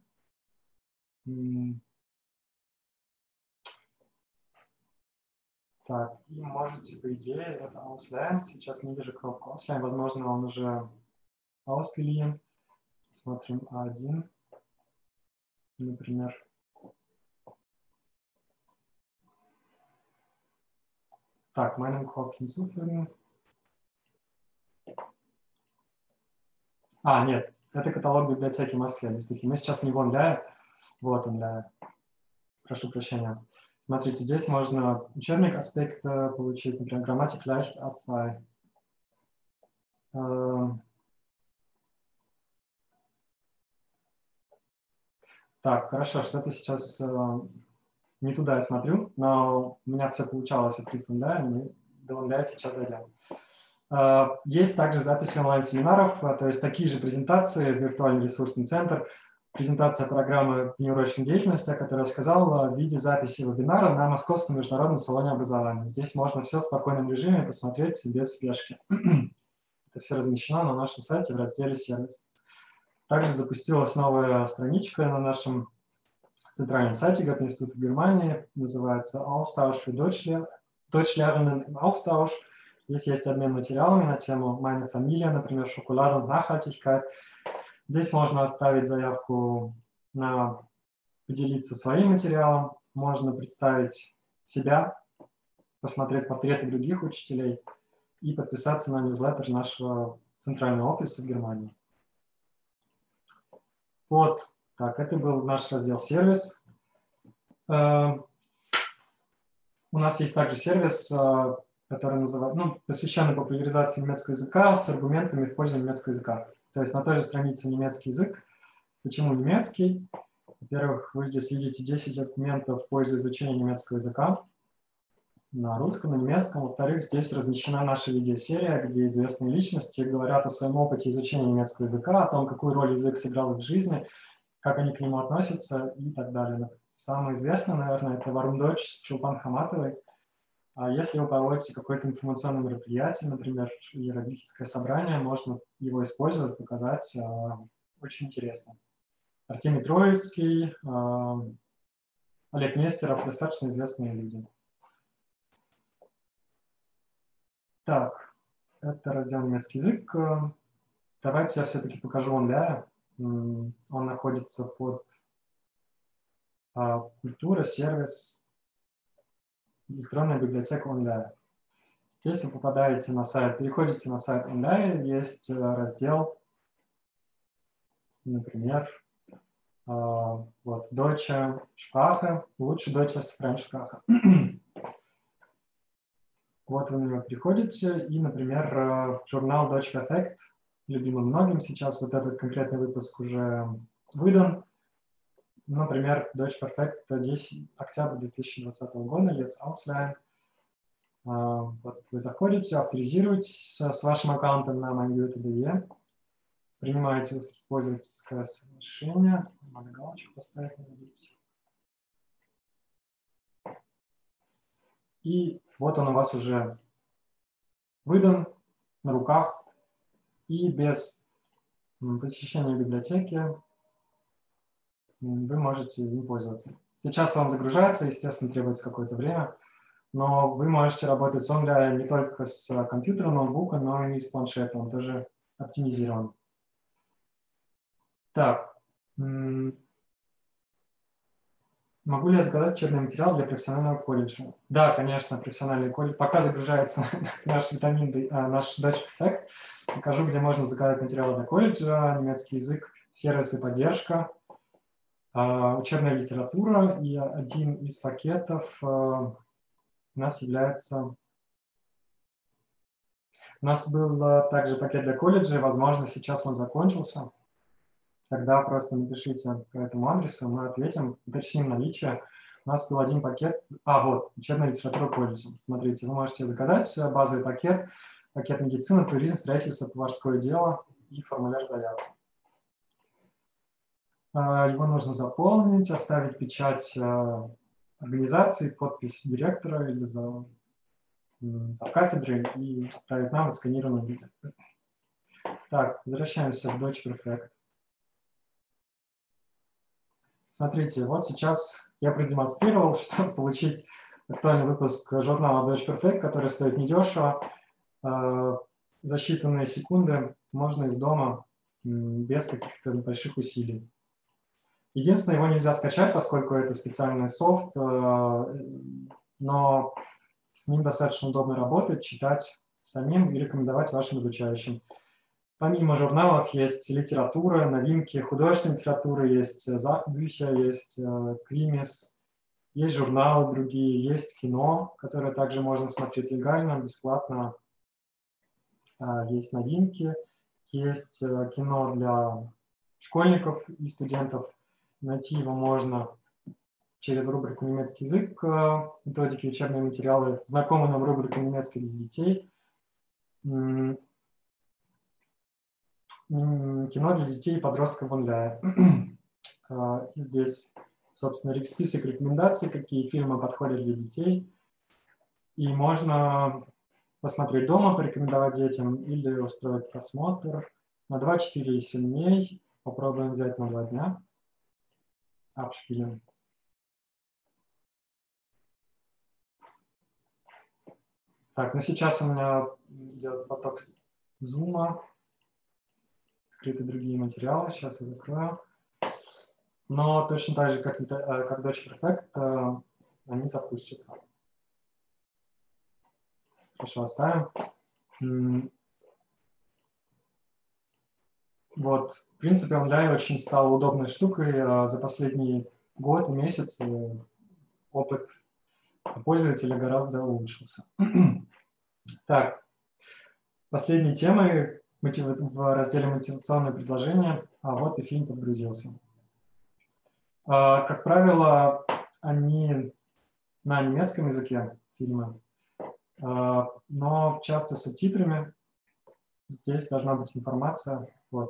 Speaker 1: Так, и можете, по идее, это Ausleihen. Сейчас не вижу кнопку Ausleihen, возможно, он уже ausgeliehen. Смотрим А1, например. Так, Meinung hinzufügen. Нет, это каталог библиотеки в Москве, действительно. Мы сейчас не в онлайн. Вот онлайн. Прошу прощения. Смотрите, здесь можно учебник аспект получить, например, грамматик leicht A2. Так, хорошо, что-то сейчас не туда я смотрю, но у меня все получалось открыть в онлайн, мы до онлайн сейчас дойдем. Есть также записи онлайн-семинаров, то есть такие же презентации, виртуальный ресурсный центр, презентация программы неурочной деятельности, о которой я сказал, в виде записи вебинара на Московском международном салоне образования. Здесь можно все в спокойном режиме посмотреть без спешки. Это все размещено на нашем сайте в разделе «Сервис». Также запустилась новая страничка на нашем центральном сайте Гёте-Института Германии, называется Austausch für Deutschlernen im Austausch. Здесь есть обмен материалами на тему «Meine Familie», например, «Шоколад und Nachhaltigkeit». Здесь можно оставить заявку на поделиться своим материалом, можно представить себя, посмотреть портреты других учителей и подписаться на ньюслеттер нашего центрального офиса в Германии. Вот, так, это был наш раздел «Сервис». У нас есть также сервис, который называется, посвященный популяризации немецкого языка с аргументами в пользу немецкого языка. То есть на той же странице немецкий язык. Почему немецкий? Во-первых, вы здесь видите 10 аргументов в пользу изучения немецкого языка на русском, на немецком. Во-вторых, здесь размещена наша видеосерия, где известные личности говорят о своем опыте изучения немецкого языка, о том, какую роль язык сыграл в их жизни, как они к нему относятся и так далее. Самое известное, наверное, это Warum Deutsch с Чулпан Хаматовой. А если вы проводите какое-то информационное мероприятие, например, или родительское собрание, можно его использовать, показать. Очень интересно. Артемий Троицкий, Олег Нестеров, достаточно известные люди. Так, это раздел немецкий язык. Давайте я все-таки покажу онлайн. Он находится под культура, сервис, электронная библиотека онлайн. Здесь вы попадаете на сайт, переходите на сайт онлайн, есть раздел, например, вот, Deutsche Sprache, лучше Deutsche Fremdsprache. Вот вы на него переходите, и, например, журнал Deutsch Perfect, любимый многим сейчас, вот этот конкретный выпуск уже выдан. Например, Deutsch Perfect 10 октября 2020 года, Let's Ausleihen. Вот вы заходите, авторизируетесь с вашим аккаунтом на MeinGoethe.de, принимаете пользовательское соглашение, надо галочку поставить, не видите. И вот он у вас уже выдан на руках, и без посещения библиотеки вы можете им пользоваться. Сейчас он загружается, естественно, требуется какое-то время, но вы можете работать с онлайн не только с компьютера, ноутбука, но и с планшета, он тоже оптимизирован. Так, могу ли я заказать учебный материал для профессионального колледжа? Да, конечно, профессиональный колледж. Пока загружается наш витамин, наш Deutsch Perfect, покажу, где можно заказать материалы для колледжа, немецкий язык, сервис и поддержка, учебная литература, и один из пакетов у нас является... У нас был также пакет для колледжа, возможно, сейчас он закончился. Тогда просто напишите по этому адресу, мы ответим, уточним наличие. У нас был один пакет, вот, учебная литература колледжа. Смотрите, вы можете заказать базовый пакет, пакет медицина, туризм, строительство, поварское дело и формуляр заявки. Его нужно заполнить, оставить печать организации, подпись директора или за кафедрой и отправить нам в отсканированном виде. Так, возвращаемся в Deutsch Perfect. Смотрите, вот сейчас я продемонстрировал, чтобы получить актуальный выпуск журнала Deutsch Perfect, который стоит недешево. За считанные секунды можно из дома без каких-то больших усилий. Единственное, его нельзя скачать, поскольку это специальный софт, но с ним достаточно удобно работать, читать самим и рекомендовать вашим изучающим. Помимо журналов есть литература, новинки, художественная литература, есть Sachbücher, есть Krimis, есть журналы другие, есть кино, которое также можно смотреть легально, бесплатно. Есть новинки, есть кино для школьников и студентов. Найти его можно через рубрику «Немецкий язык», методики, учебные материалы, знакомую нам рубрику «Немецкий для детей». Кино для детей и подростков онлайн. Здесь, собственно, список рекомендаций, какие фильмы подходят для детей. И можно посмотреть дома, порекомендовать детям или устроить просмотр на 2, 4 и 7 дней. Попробуем взять на 2 дня. Abspielen. Так, ну сейчас у меня идет поток зума. Открыты другие материалы. Сейчас я закрою. Но точно так же, как Deutsch Perfect, они запустятся. Хорошо, оставим. Вот, в принципе, онлайн очень стал удобной штукой. За последний год и месяц опыт пользователя гораздо улучшился. Так, последней темой в разделе «Мотивационные предложения». Вот и фильм подгрузился. Как правило, они на немецком языке фильмы, но часто с субтитрами. Здесь должна быть информация. Вот.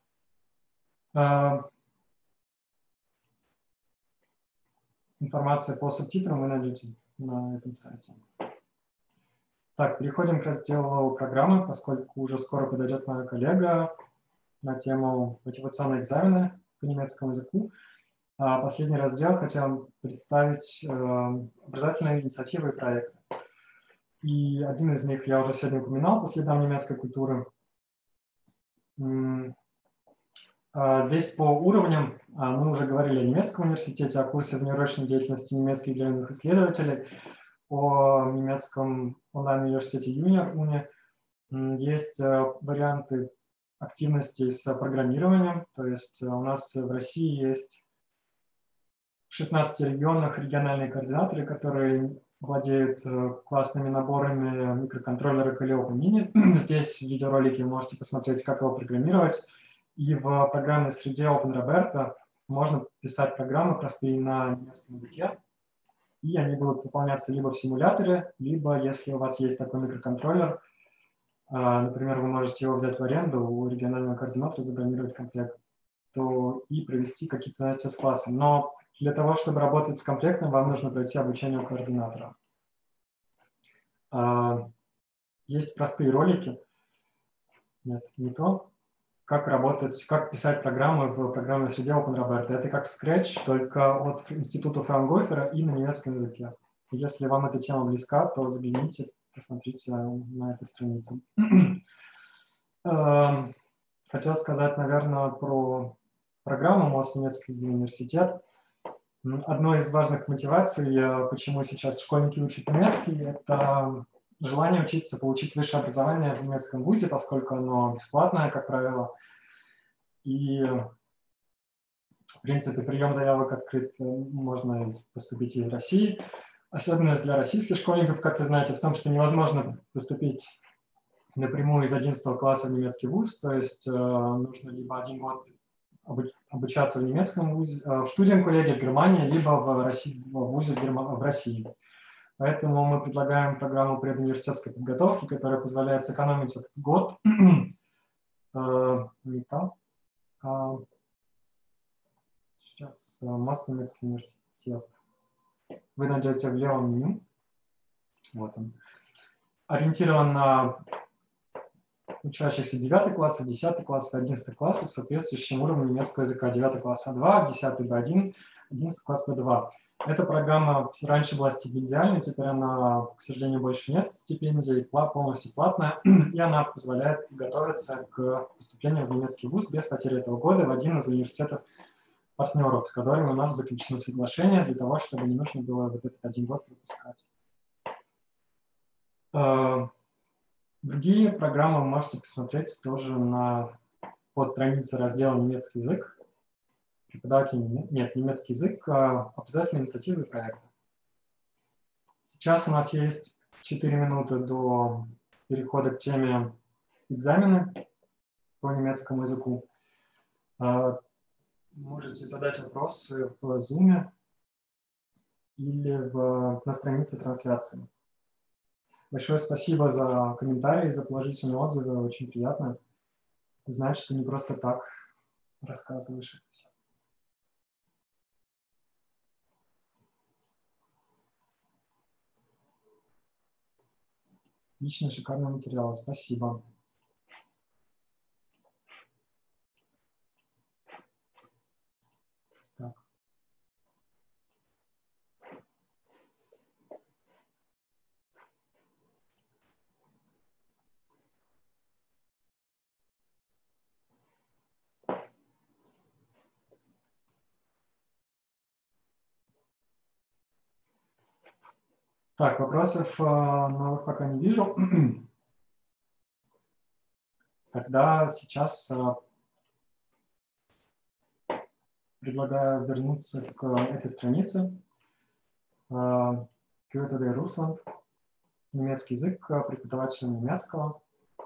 Speaker 1: Информация по субтитрам вы найдете на этом сайте. Так, переходим к разделу программы, поскольку уже скоро подойдет моя коллега на тему мотивационные экзамены по немецкому языку. Последний раздел хотел представить образовательные инициативы и проекты. И один из них я уже сегодня упоминал, по следам немецкой культуры. Здесь по уровням мы уже говорили о немецком университете, о курсе внеурочной деятельности немецких для юных исследователей, о немецком онлайн-университете Junior Uni. Есть варианты активности с программированием, то есть у нас в России есть в 16 регионах региональные координаторы, которые владеют классными наборами микроконтроллера Calliope Mini. Здесь в видеоролике вы можете посмотреть, как его программировать. И в программной среде OpenRoberto можно писать программы простые на немецком языке, и они будут выполняться либо в симуляторе, либо, если у вас есть такой микроконтроллер, например, вы можете его взять в аренду у регионального координатора, забронировать комплект, то и провести какие-то занятия с классом. Но для того, чтобы работать с комплектом, вам нужно пройти обучение у координатора. Есть простые ролики. Нет, не то. Как работать, как писать программы в программной среде OpenRoberto. Это как Scratch, только от института Фраунгофера и на немецком языке. Если вам эта тема близка, то загляните, посмотрите на этой странице. Хотел сказать, наверное, про программу Моснемецкий университет. Одной из важных мотиваций, почему сейчас школьники учат немецкий, это желание учиться, получить высшее образование в немецком вузе, поскольку оно бесплатное, как правило. И, в принципе, прием заявок открыт, можно поступить из России. Особенность для российских школьников, как вы знаете, в том, что невозможно поступить напрямую из 11 класса в немецкий вуз, то есть нужно либо 1 год обучаться в немецком вузе, в студент-коллеге в Германии, либо в вузе в России. Поэтому мы предлагаем программу предуниверситетской подготовки, которая позволяет сэкономить этот год. Не там. Сейчас Мост немецкий университет. Вы найдете в левом меню. Вот он. Ориентирован на учащихся 9 классов, 10 классов, 11 классов, соответствующим уровнем немецкого языка. 9 класс А2, 10 Б1, 11 класс Б2. Эта программа раньше была стипендиальной, теперь она, к сожалению, больше нет стипендий, полностью платная, и она позволяет готовиться к поступлению в немецкий вуз без потери этого года в один из университетов партнеров, с которыми у нас заключено соглашение для того, чтобы не нужно было вот этот один год пропускать. Другие программы вы можете посмотреть тоже на подстранице раздела «Немецкий язык». Преподаватель нет, немецкий язык, обязательные инициативы и проекты. Сейчас у нас есть 4 минуты до перехода к теме экзамены по немецкому языку. Можете задать вопросы в Zoom или на странице трансляции. Большое спасибо за комментарии, за положительные отзывы. Очень приятно знать, что не просто так рассказываешь это все. Отлично, шикарный материал. Спасибо. Так. Так, вопросов новых пока не вижу. Тогда сейчас предлагаю вернуться к этой странице. КТД Русланд, немецкий язык, преподаватель немецкого.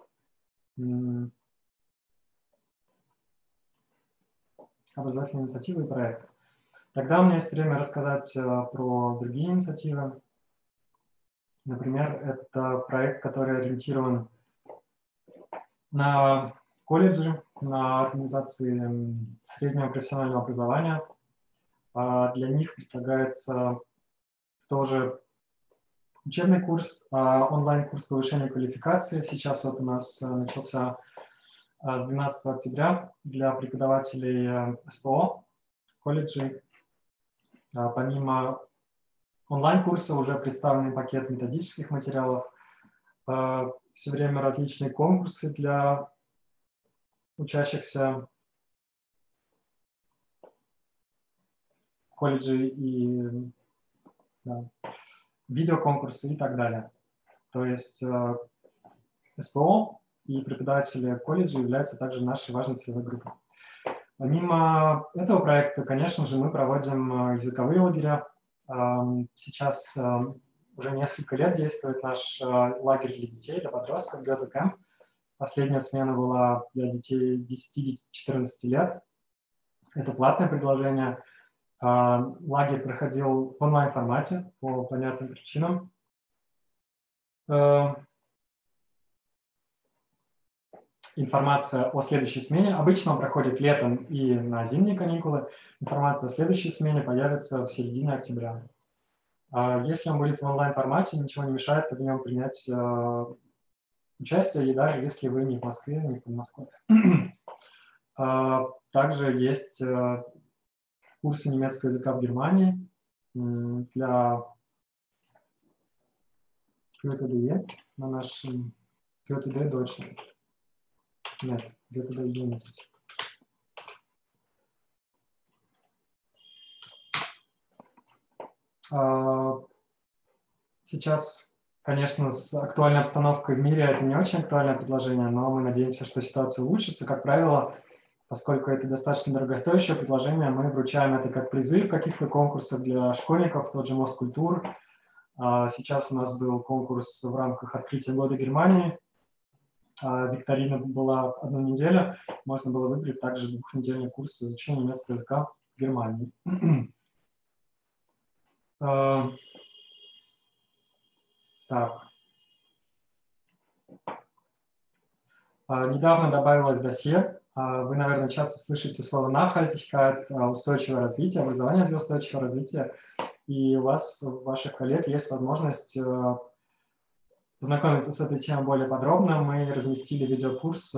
Speaker 1: Образовательные инициативы и проекты. Тогда у меня есть время рассказать про другие инициативы. Например, это проект, который ориентирован на колледжи, на организации среднего профессионального образования. Для них предлагается тоже учебный курс, онлайн-курс повышения квалификации. Сейчас вот у нас начался с 12 октября для преподавателей СПО, колледжей. Помимо онлайн-курса уже представленный пакет методических материалов, все время различные конкурсы для учащихся колледжей и видеоконкурсы и так далее. То есть СПО и преподаватели колледжа являются также нашей важной целевой группой. Помимо этого проекта, конечно же, мы проводим языковые лагеря. Сейчас уже несколько лет действует наш лагерь для детей, для подростков, Goethe Camp. Последняя смена была для детей 10-14 лет. Это платное предложение. Лагерь проходил в онлайн-формате по понятным причинам. Информация о следующей смене. Обычно он проходит летом и на зимние каникулы. Информация о следующей смене появится в середине октября. Если он будет в онлайн-формате, ничего не мешает в нем принять участие, и даже если вы не в Москве, не в Подмосковье. Также есть курсы немецкого языка в Германии для КТД на нашем КТД Deutschland. Нет, КТД юность. Сейчас, конечно, с актуальной обстановкой в мире это не очень актуальное предложение, но мы надеемся, что ситуация улучшится. Как правило, поскольку это достаточно дорогостоящее предложение, мы вручаем это как призы в каких-то конкурсах для школьников, тот же Москультур. Сейчас у нас был конкурс в рамках открытия года Германии. Викторина была 1 неделю. Можно было выбрать также 2-недельный курс изучения немецкого языка в Германии. Так. Недавно добавилось досье Вы, наверное, часто слышите слово «nachhaltigkeit», устойчивое развитие, образование для устойчивого развития, и у вас, у ваших коллег есть возможность познакомиться с этой темой более подробно. Мы разместили видеокурс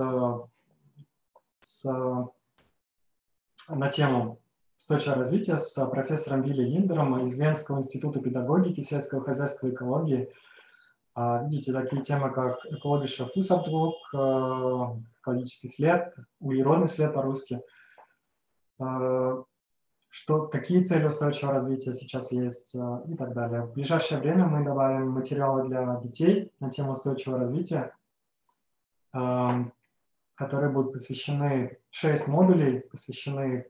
Speaker 1: на тему устойчивого развития с профессором Вилли Линдером из Венского института педагогики, сельского хозяйства и экологии. Видите, такие темы, как экологischer Fußabdruck, экологический след, углеродный след по-русски, какие цели устойчивого развития сейчас есть и так далее. В ближайшее время мы добавим материалы для детей на тему устойчивого развития, которые будут посвящены 6 модулей, посвящены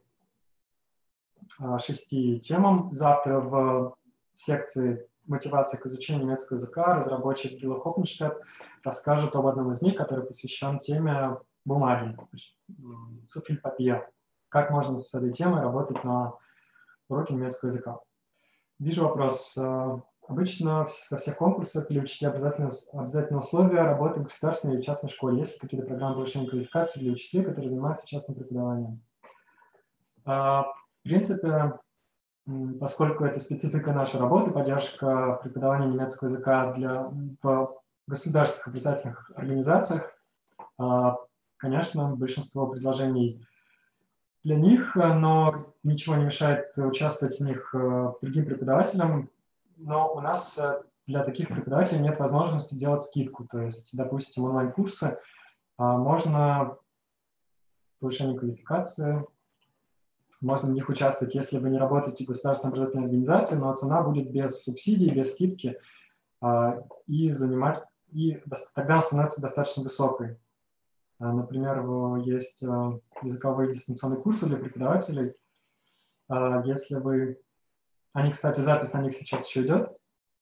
Speaker 1: 6 темам. Завтра в секции мотивации к изучению немецкого языка разработчик Гила Хоппенштедт расскажет об одном из них, который посвящен теме бумаги, zu viel Papier. Как можно с этой темой работать на уроке немецкого языка. Вижу вопрос. Обычно во всех конкурсах для учителей обязательное условие работы в государственной или частной школе. Есть ли какие-то программы повышения квалификации для учителей, которые занимаются частным преподаванием? В принципе, поскольку это специфика нашей работы, поддержка преподавания немецкого языка в государственных образовательных организациях, конечно, большинство предложений для них, но ничего не мешает участвовать в них другим преподавателям. Но у нас для таких преподавателей нет возможности делать скидку. То есть, допустим, онлайн-курсы можно повышение квалификации, можно в них участвовать, если вы не работаете в государственной образовательной организации, но цена будет без субсидий, без скидки, и тогда она становится достаточно высокой. Например, есть языковые дистанционные курсы для преподавателей. Если вы... кстати, запись на них сейчас еще идет.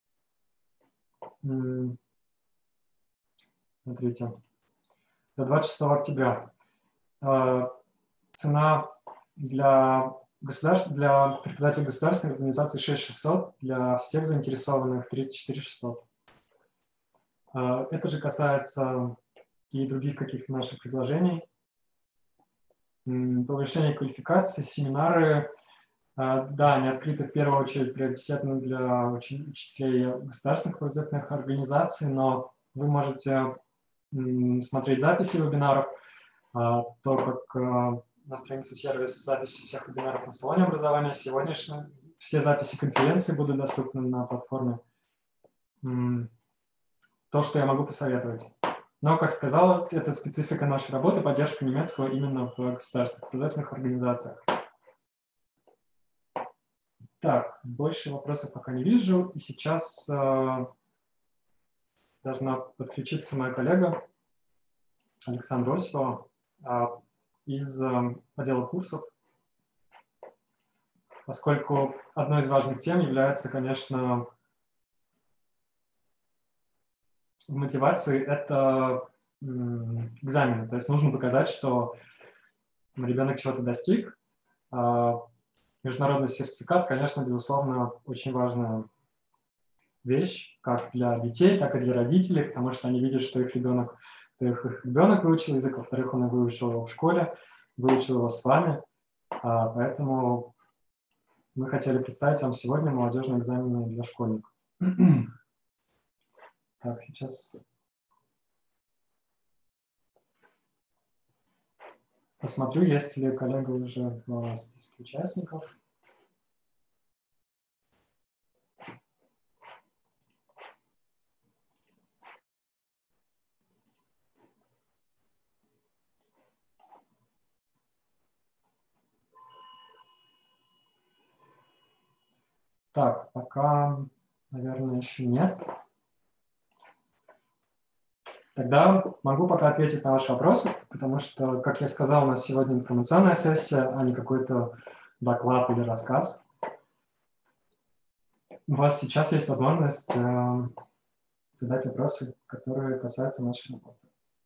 Speaker 1: Смотрите. До 26 октября. Цена для преподавателей государственной организации 6600, для всех заинтересованных 34600. Это же касается и других каких-то наших предложений. Повышение квалификации, семинары, да, они открыты в первую очередь приоритетно для учителей государственных образовательных организаций, но вы можете смотреть записи вебинаров, то, как на странице сервиса записи всех вебинаров на салоне образования. Сегодняшние все записи конференции будут доступны на платформе. То, что я могу посоветовать. Но, как сказал, это специфика нашей работы, поддержка немецкого именно в государственных образовательных организациях. Так, больше вопросов пока не вижу. И сейчас должна подключиться моя коллега Александра Осипова из отдела курсов, поскольку одной из важных тем является, конечно, в мотивации это экзамены. То есть нужно показать, что ребенок чего-то достиг. Международный сертификат, конечно, безусловно, очень важная вещь, как для детей, так и для родителей, потому что они видят, что их ребенок выучил язык, во-вторых, он выучил его в школе, выучил его с вами. Поэтому мы хотели представить вам сегодня молодежные экзамены для школьников. Так, сейчас посмотрю, есть ли коллега уже в списке участников. Так, пока, наверное, еще нет. Тогда могу пока ответить на ваши вопросы, потому что, как я сказал, у нас сегодня информационная сессия, а не какой-то доклад или рассказ. У вас сейчас есть возможность задать вопросы, которые касаются нашей работы.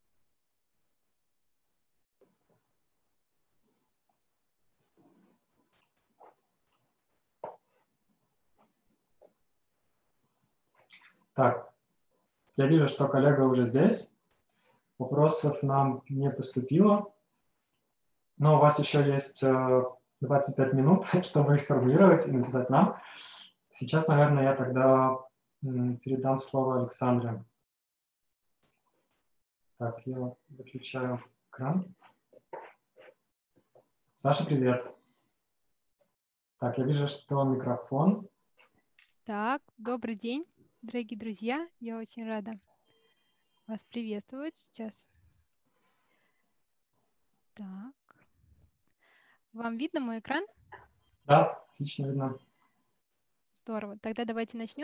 Speaker 1: Так, я вижу, что коллега уже здесь. Вопросов нам не поступило. но у вас еще есть 25 минут, чтобы их сформулировать и написать нам. Сейчас, наверное, я тогда передам слово Александре. Так, я выключаю экран. Саша, привет. Так, я вижу, что микрофон.
Speaker 2: Так, добрый день, дорогие друзья. Я очень рада вас приветствовать сейчас. Так, вам видно мой экран?
Speaker 1: Да, отлично видно.
Speaker 2: Здорово. Тогда давайте начнем.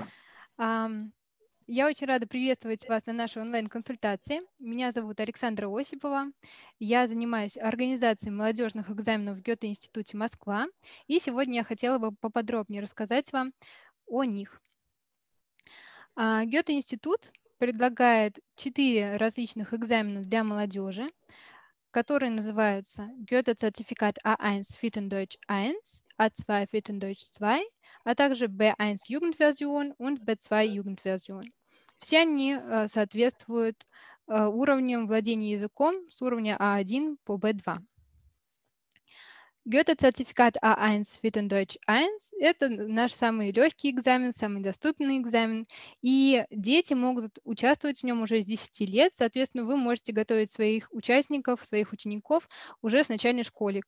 Speaker 2: Я очень рада приветствовать вас на нашей онлайн-консультации. Меня зовут Александра Осипова. Я занимаюсь организацией молодежных экзаменов в Гёте-институте Москва. И сегодня я хотела бы поподробнее рассказать вам о них. Гёте-институт предлагает 4 различных экзамена для молодежи, которые называются Goethe-Zertifikat A1 Fit in Deutsch 1, A2 Fit in Deutsch 2, а также B1 Jugendversion und B2 Jugendversion. Все они соответствуют уровням владения языком с уровня А1 по Б2. Goethe-Zertifikat A1 Fit in Deutsch 1 – это наш самый легкий экзамен, самый доступный экзамен, и дети могут участвовать в нем уже с 10 лет, соответственно, вы можете готовить своих участников, своих учеников уже с начальной школы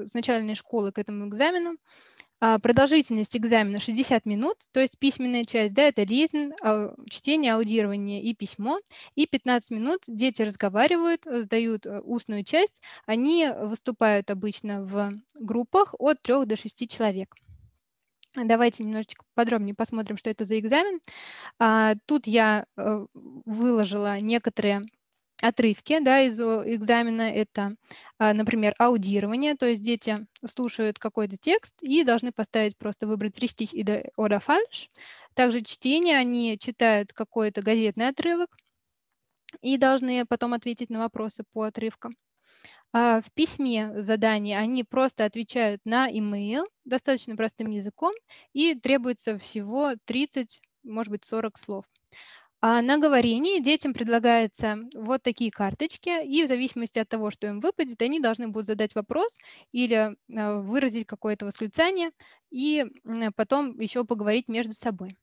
Speaker 2: к этому экзамену. Продолжительность экзамена 60 минут, то есть письменная часть, да, это lesen, чтение, аудирование и письмо. И 15 минут дети разговаривают, сдают устную часть. Они выступают обычно в группах от 3 до 6 человек. Давайте немножечко подробнее посмотрим, что это за экзамен. Тут я выложила некоторые отрывки, да, из экзамена. Это, например, аудирование, то есть дети слушают какой-то текст и должны поставить, просто выбрать richtig oder falsch. Также чтение, они читают какой-то газетный отрывок и должны потом ответить на вопросы по отрывкам. В письме задания они просто отвечают на email достаточно простым языком, и требуется всего 30, может быть, 40 слов. А на говорении детям предлагаются вот такие карточки, и в зависимости от того, что им выпадет, они должны будут задать вопрос или выразить какое-то восклицание, и потом еще поговорить между собой.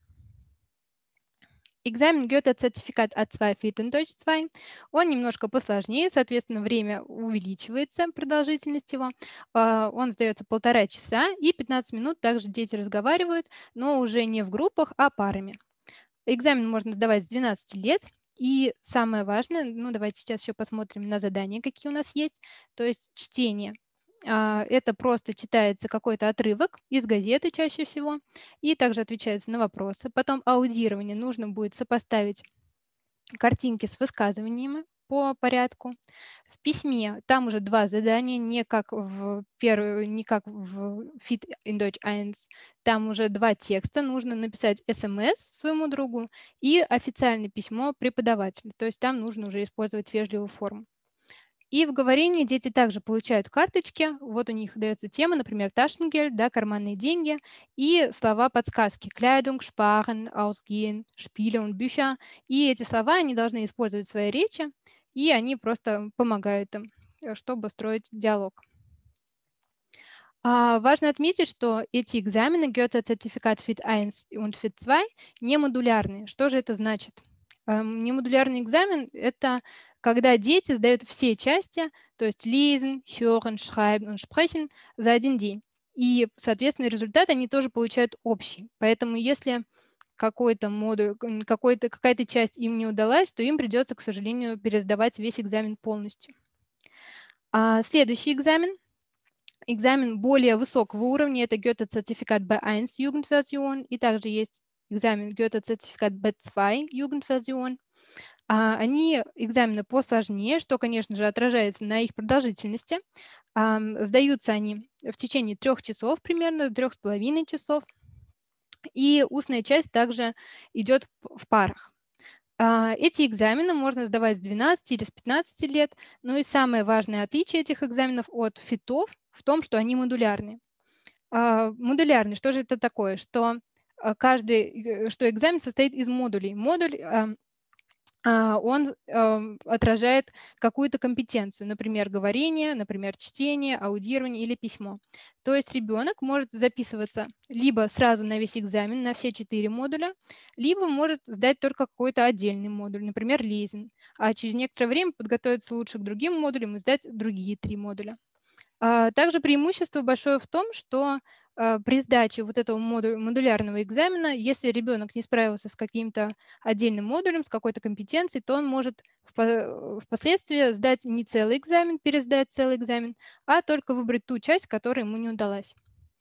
Speaker 2: Экзамен Goethe-Zertifikat A2 Fit in Deutsch 2, он немножко посложнее, соответственно, время увеличивается, продолжительность его. Он сдается 1,5 часа, и 15 минут также дети разговаривают, но уже не в группах, а парами. Экзамен можно сдавать с 12 лет. И самое важное, ну давайте сейчас еще посмотрим на задания, какие у нас есть. То есть чтение. Это просто читается какой-то отрывок из газеты чаще всего, и также отвечается на вопросы. Потом аудирование. Нужно будет сопоставить картинки с высказываниями по порядку. В письме там уже 2 задания, не как в Fit in Deutsch 1. Там уже 2 текста. Нужно написать СМС своему другу и официальное письмо преподавателю. То есть там нужно уже использовать вежливую форму. И в говорении дети также получают карточки. Вот у них дается тема, например, Taschengeld, да, карманные деньги, и слова-подсказки. Kleidung, sparen, ausgehen, Spiele und Bücher. И эти слова они должны использовать в своей речи, и они просто помогают им, чтобы строить диалог. Важно отметить, что эти экзамены Goethe-Zertifikat Fit 1 und Fit 2 не модулярные. Что же это значит? Немодулярный экзамен – это когда дети сдают все части, то есть lesen, hören, schreiben und sprechen за один день. И, соответственно, результат они тоже получают общий. Поэтому если какой-то модуль, какая-то часть им не удалась, то им придется, к сожалению, пересдавать весь экзамен полностью. Следующий экзамен. Экзамен более высокого уровня – это Goethe-Zertifikat B1 Jugendversion, и также есть экзамен Goethe-Zertifikat B2 Jugendversion. Они экзамены посложнее, что, конечно же, отражается на их продолжительности. Сдаются они в течение 3 часов примерно, 3,5 часов. И устная часть также идет в парах. Эти экзамены можно сдавать с 12 или с 15 лет. Ну и самое важное отличие этих экзаменов от фитов в том, что они модулярны. Модулярный, что же это такое? Что экзамен состоит из модулей. Модуль он отражает какую-то компетенцию, например, говорение, например, чтение, аудирование или письмо. То есть ребенок может записываться либо сразу на весь экзамен, на все 4 модуля, либо может сдать только какой-то отдельный модуль, например, listening, а через некоторое время подготовиться лучше к другим модулям и сдать другие 3 модуля. Также преимущество большое в том, что при сдаче вот этого модулярного экзамена, если ребенок не справился с каким-то отдельным модулем, с какой-то компетенцией, то он может впоследствии сдать не целый экзамен, пересдать целый экзамен, а только выбрать ту часть, которая ему не удалась.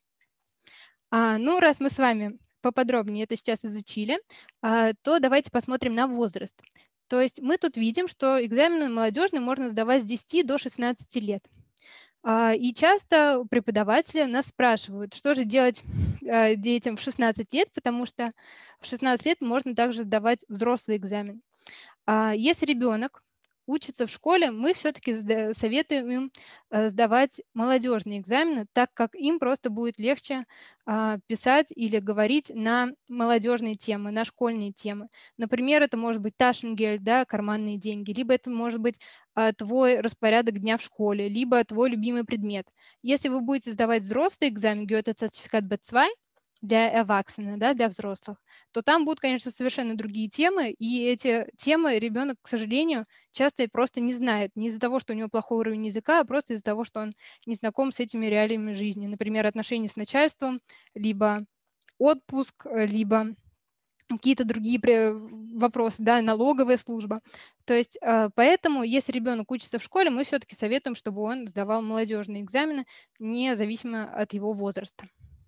Speaker 2: Ну, раз мы с вами поподробнее это сейчас изучили, то давайте посмотрим на возраст. То есть мы тут видим, что экзамены молодежные можно сдавать с 10 до 16 лет. И часто преподаватели нас спрашивают, что же делать детям в 16 лет, потому что в 16 лет можно также сдавать взрослый экзамен. Если ребенок учится в школе, мы все-таки советуем им сдавать молодежные экзамены, так как им просто будет легче писать или говорить на молодежные темы, на школьные темы. Например, это может быть Taschengeld, да, карманные деньги, либо это может быть твой распорядок дня в школе, либо твой любимый предмет. Если вы будете сдавать взрослый экзамен, Goethe-сертификат B2 для Erwachsene, да, для взрослых, то там будут, конечно, совершенно другие темы, и эти темы ребенок, к сожалению, часто просто не знает. Не из-за того, что у него плохой уровень языка, а просто из-за того, что он не знаком с этими реалиями жизни. Например, отношения с начальством, либо отпуск, либо какие-то другие вопросы, да, налоговая служба. То есть поэтому, если ребенок учится в школе, мы все-таки советуем, чтобы он сдавал молодежные экзамены, независимо от его возраста.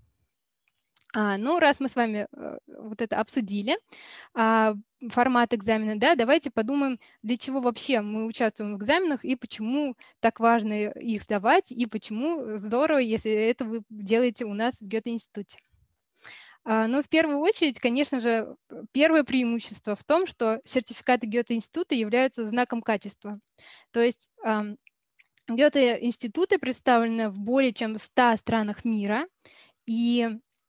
Speaker 2: Ну, раз мы с вами вот это обсудили, формат экзамена, да, давайте подумаем, для чего вообще мы участвуем в экзаменах и почему так важно их сдавать, и почему здорово, если это вы делаете у нас в Гёте-институте. Ну, в первую очередь, конечно же, первое преимущество в том, что сертификаты Гёте-института являются знаком качества. То есть Гёте-институты представлены в более чем 100 странах мира, и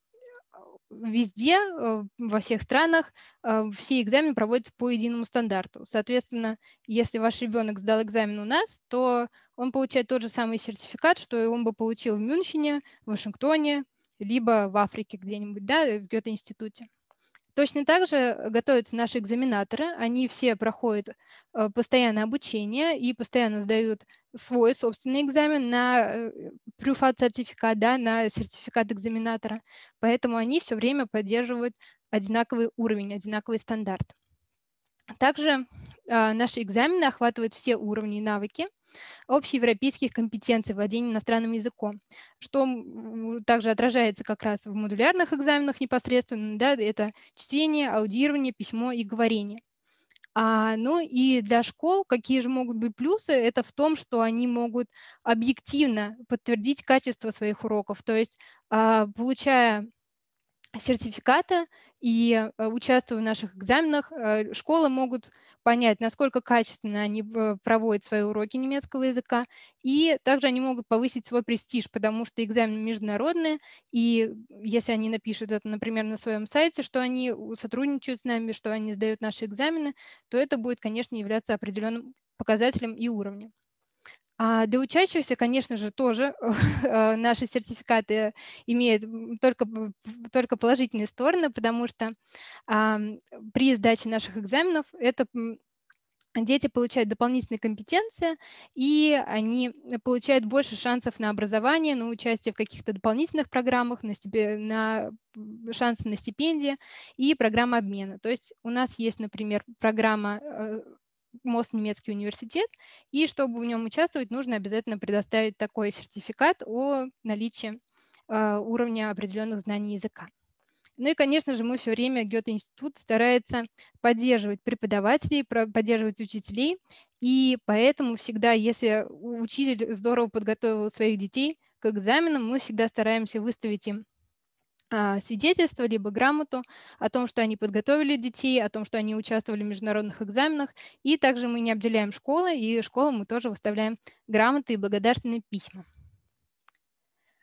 Speaker 2: везде, во всех странах, все экзамены проводятся по единому стандарту. Соответственно, если ваш ребенок сдал экзамен у нас, то он получает тот же самый сертификат, что и он бы получил в Мюнхене, в Вашингтоне, либо в Африке где-нибудь, да, в Гёте-институте. Точно так же готовятся наши экзаменаторы. Они все проходят постоянное обучение и постоянно сдают свой собственный экзамен на Prüfungsзertifikat, да, на сертификат экзаменатора. Поэтому они все время поддерживают одинаковый уровень, одинаковый стандарт. Также наши экзамены охватывают все уровни и навыки общеевропейских компетенций владения иностранным языком, что также отражается как раз в модулярных экзаменах непосредственно, да, это чтение, аудирование, письмо и говорение. Ну и для школ какие же могут быть плюсы? Это в том, что они могут объективно подтвердить качество своих уроков, то есть получая сертификаты и участвуя в наших экзаменах, школы могут понять, насколько качественно они проводят свои уроки немецкого языка, и также они могут повысить свой престиж, потому что экзамены международные, и если они напишут это, например, на своем сайте, что они сотрудничают с нами, что они сдают наши экзамены, то это будет, конечно, являться определенным показателем и уровнем. Для учащихся, конечно же, тоже наши сертификаты имеют только положительные стороны, потому что при сдаче наших экзаменов дети получают дополнительные компетенции, и они получают больше шансов на образование, на участие в каких-то дополнительных программах, на шансы на стипендии и программа обмена. То есть у нас есть, например, программа МОЗ немецкий университет, и чтобы в нем участвовать, нужно обязательно предоставить такой сертификат о наличии уровня определенных знаний языка. Ну и, конечно же, мы все время, Гёте-институт старается поддерживать преподавателей, поддерживать учителей, и поэтому всегда, если учитель здорово подготовил своих детей к экзаменам, мы всегда стараемся выставить им свидетельство, либо грамоту о том, что они подготовили детей, о том, что они участвовали в международных экзаменах. И также мы не обделяем школы, и школам мы тоже выставляем грамоты и благодарственные письма.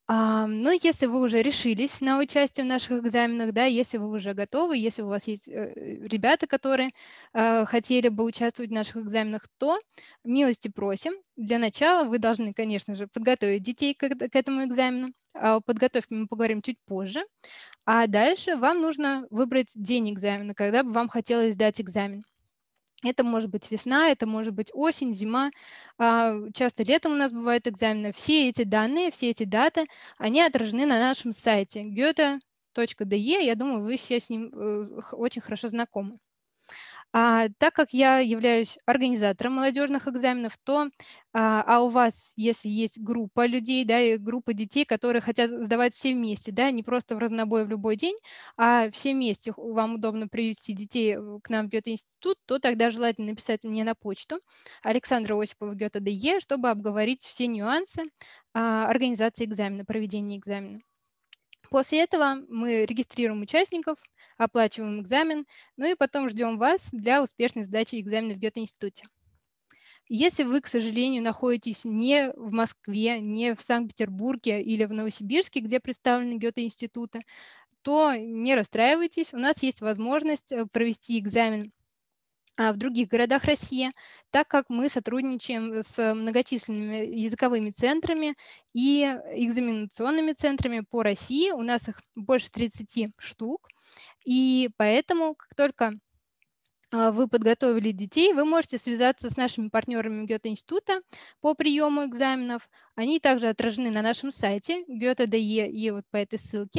Speaker 2: Но если вы уже решились на участие в наших экзаменах, да, если вы уже готовы, если у вас есть ребята, которые хотели бы участвовать в наших экзаменах, то милости просим. Для начала вы должны, конечно же, подготовить детей к этому экзамену. О подготовке мы поговорим чуть позже. А дальше вам нужно выбрать день экзамена, когда бы вам хотелось сдать экзамен. Это может быть весна, это может быть осень, зима. Часто летом у нас бывают экзамены. Все эти данные, все эти даты, они отражены на нашем сайте goethe.de. Я думаю, вы все с ним очень хорошо знакомы. Так как я являюсь организатором молодежных экзаменов, то у вас, если есть группа людей, да, и группа детей, которые хотят сдавать все вместе, да, не просто в разнобой в любой день, а все вместе вам удобно привести детей к нам в Гёте-институт, то тогда желательно написать мне на почту Александра Осипова Гёте.де, чтобы обговорить все нюансы организации экзамена, проведения экзамена. После этого мы регистрируем участников, оплачиваем экзамен, ну и потом ждем вас для успешной сдачи экзамена в Гёте-институте. Если вы, к сожалению, находитесь не в Москве, не в Санкт-Петербурге или в Новосибирске, где представлены Гёте-институты, то не расстраивайтесь, у нас есть возможность провести экзамен в других городах России, так как мы сотрудничаем с многочисленными языковыми центрами и экзаменационными центрами по России. У нас их больше 30 штук. И поэтому, как только вы подготовили детей, вы можете связаться с нашими партнерами Гёте-института по приему экзаменов. Они также отражены на нашем сайте goethe.de и вот по этой ссылке.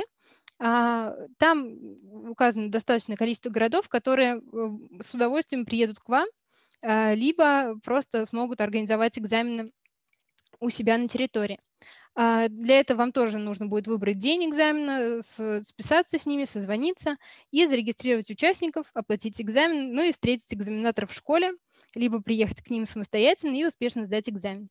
Speaker 2: Там указано достаточное количество городов, которые с удовольствием приедут к вам, либо просто смогут организовать экзамены у себя на территории. Для этого вам тоже нужно будет выбрать день экзамена, списаться с ними, созвониться и зарегистрировать участников, оплатить экзамен, ну и встретить экзаменаторов в школе, либо приехать к ним самостоятельно и успешно сдать экзамен.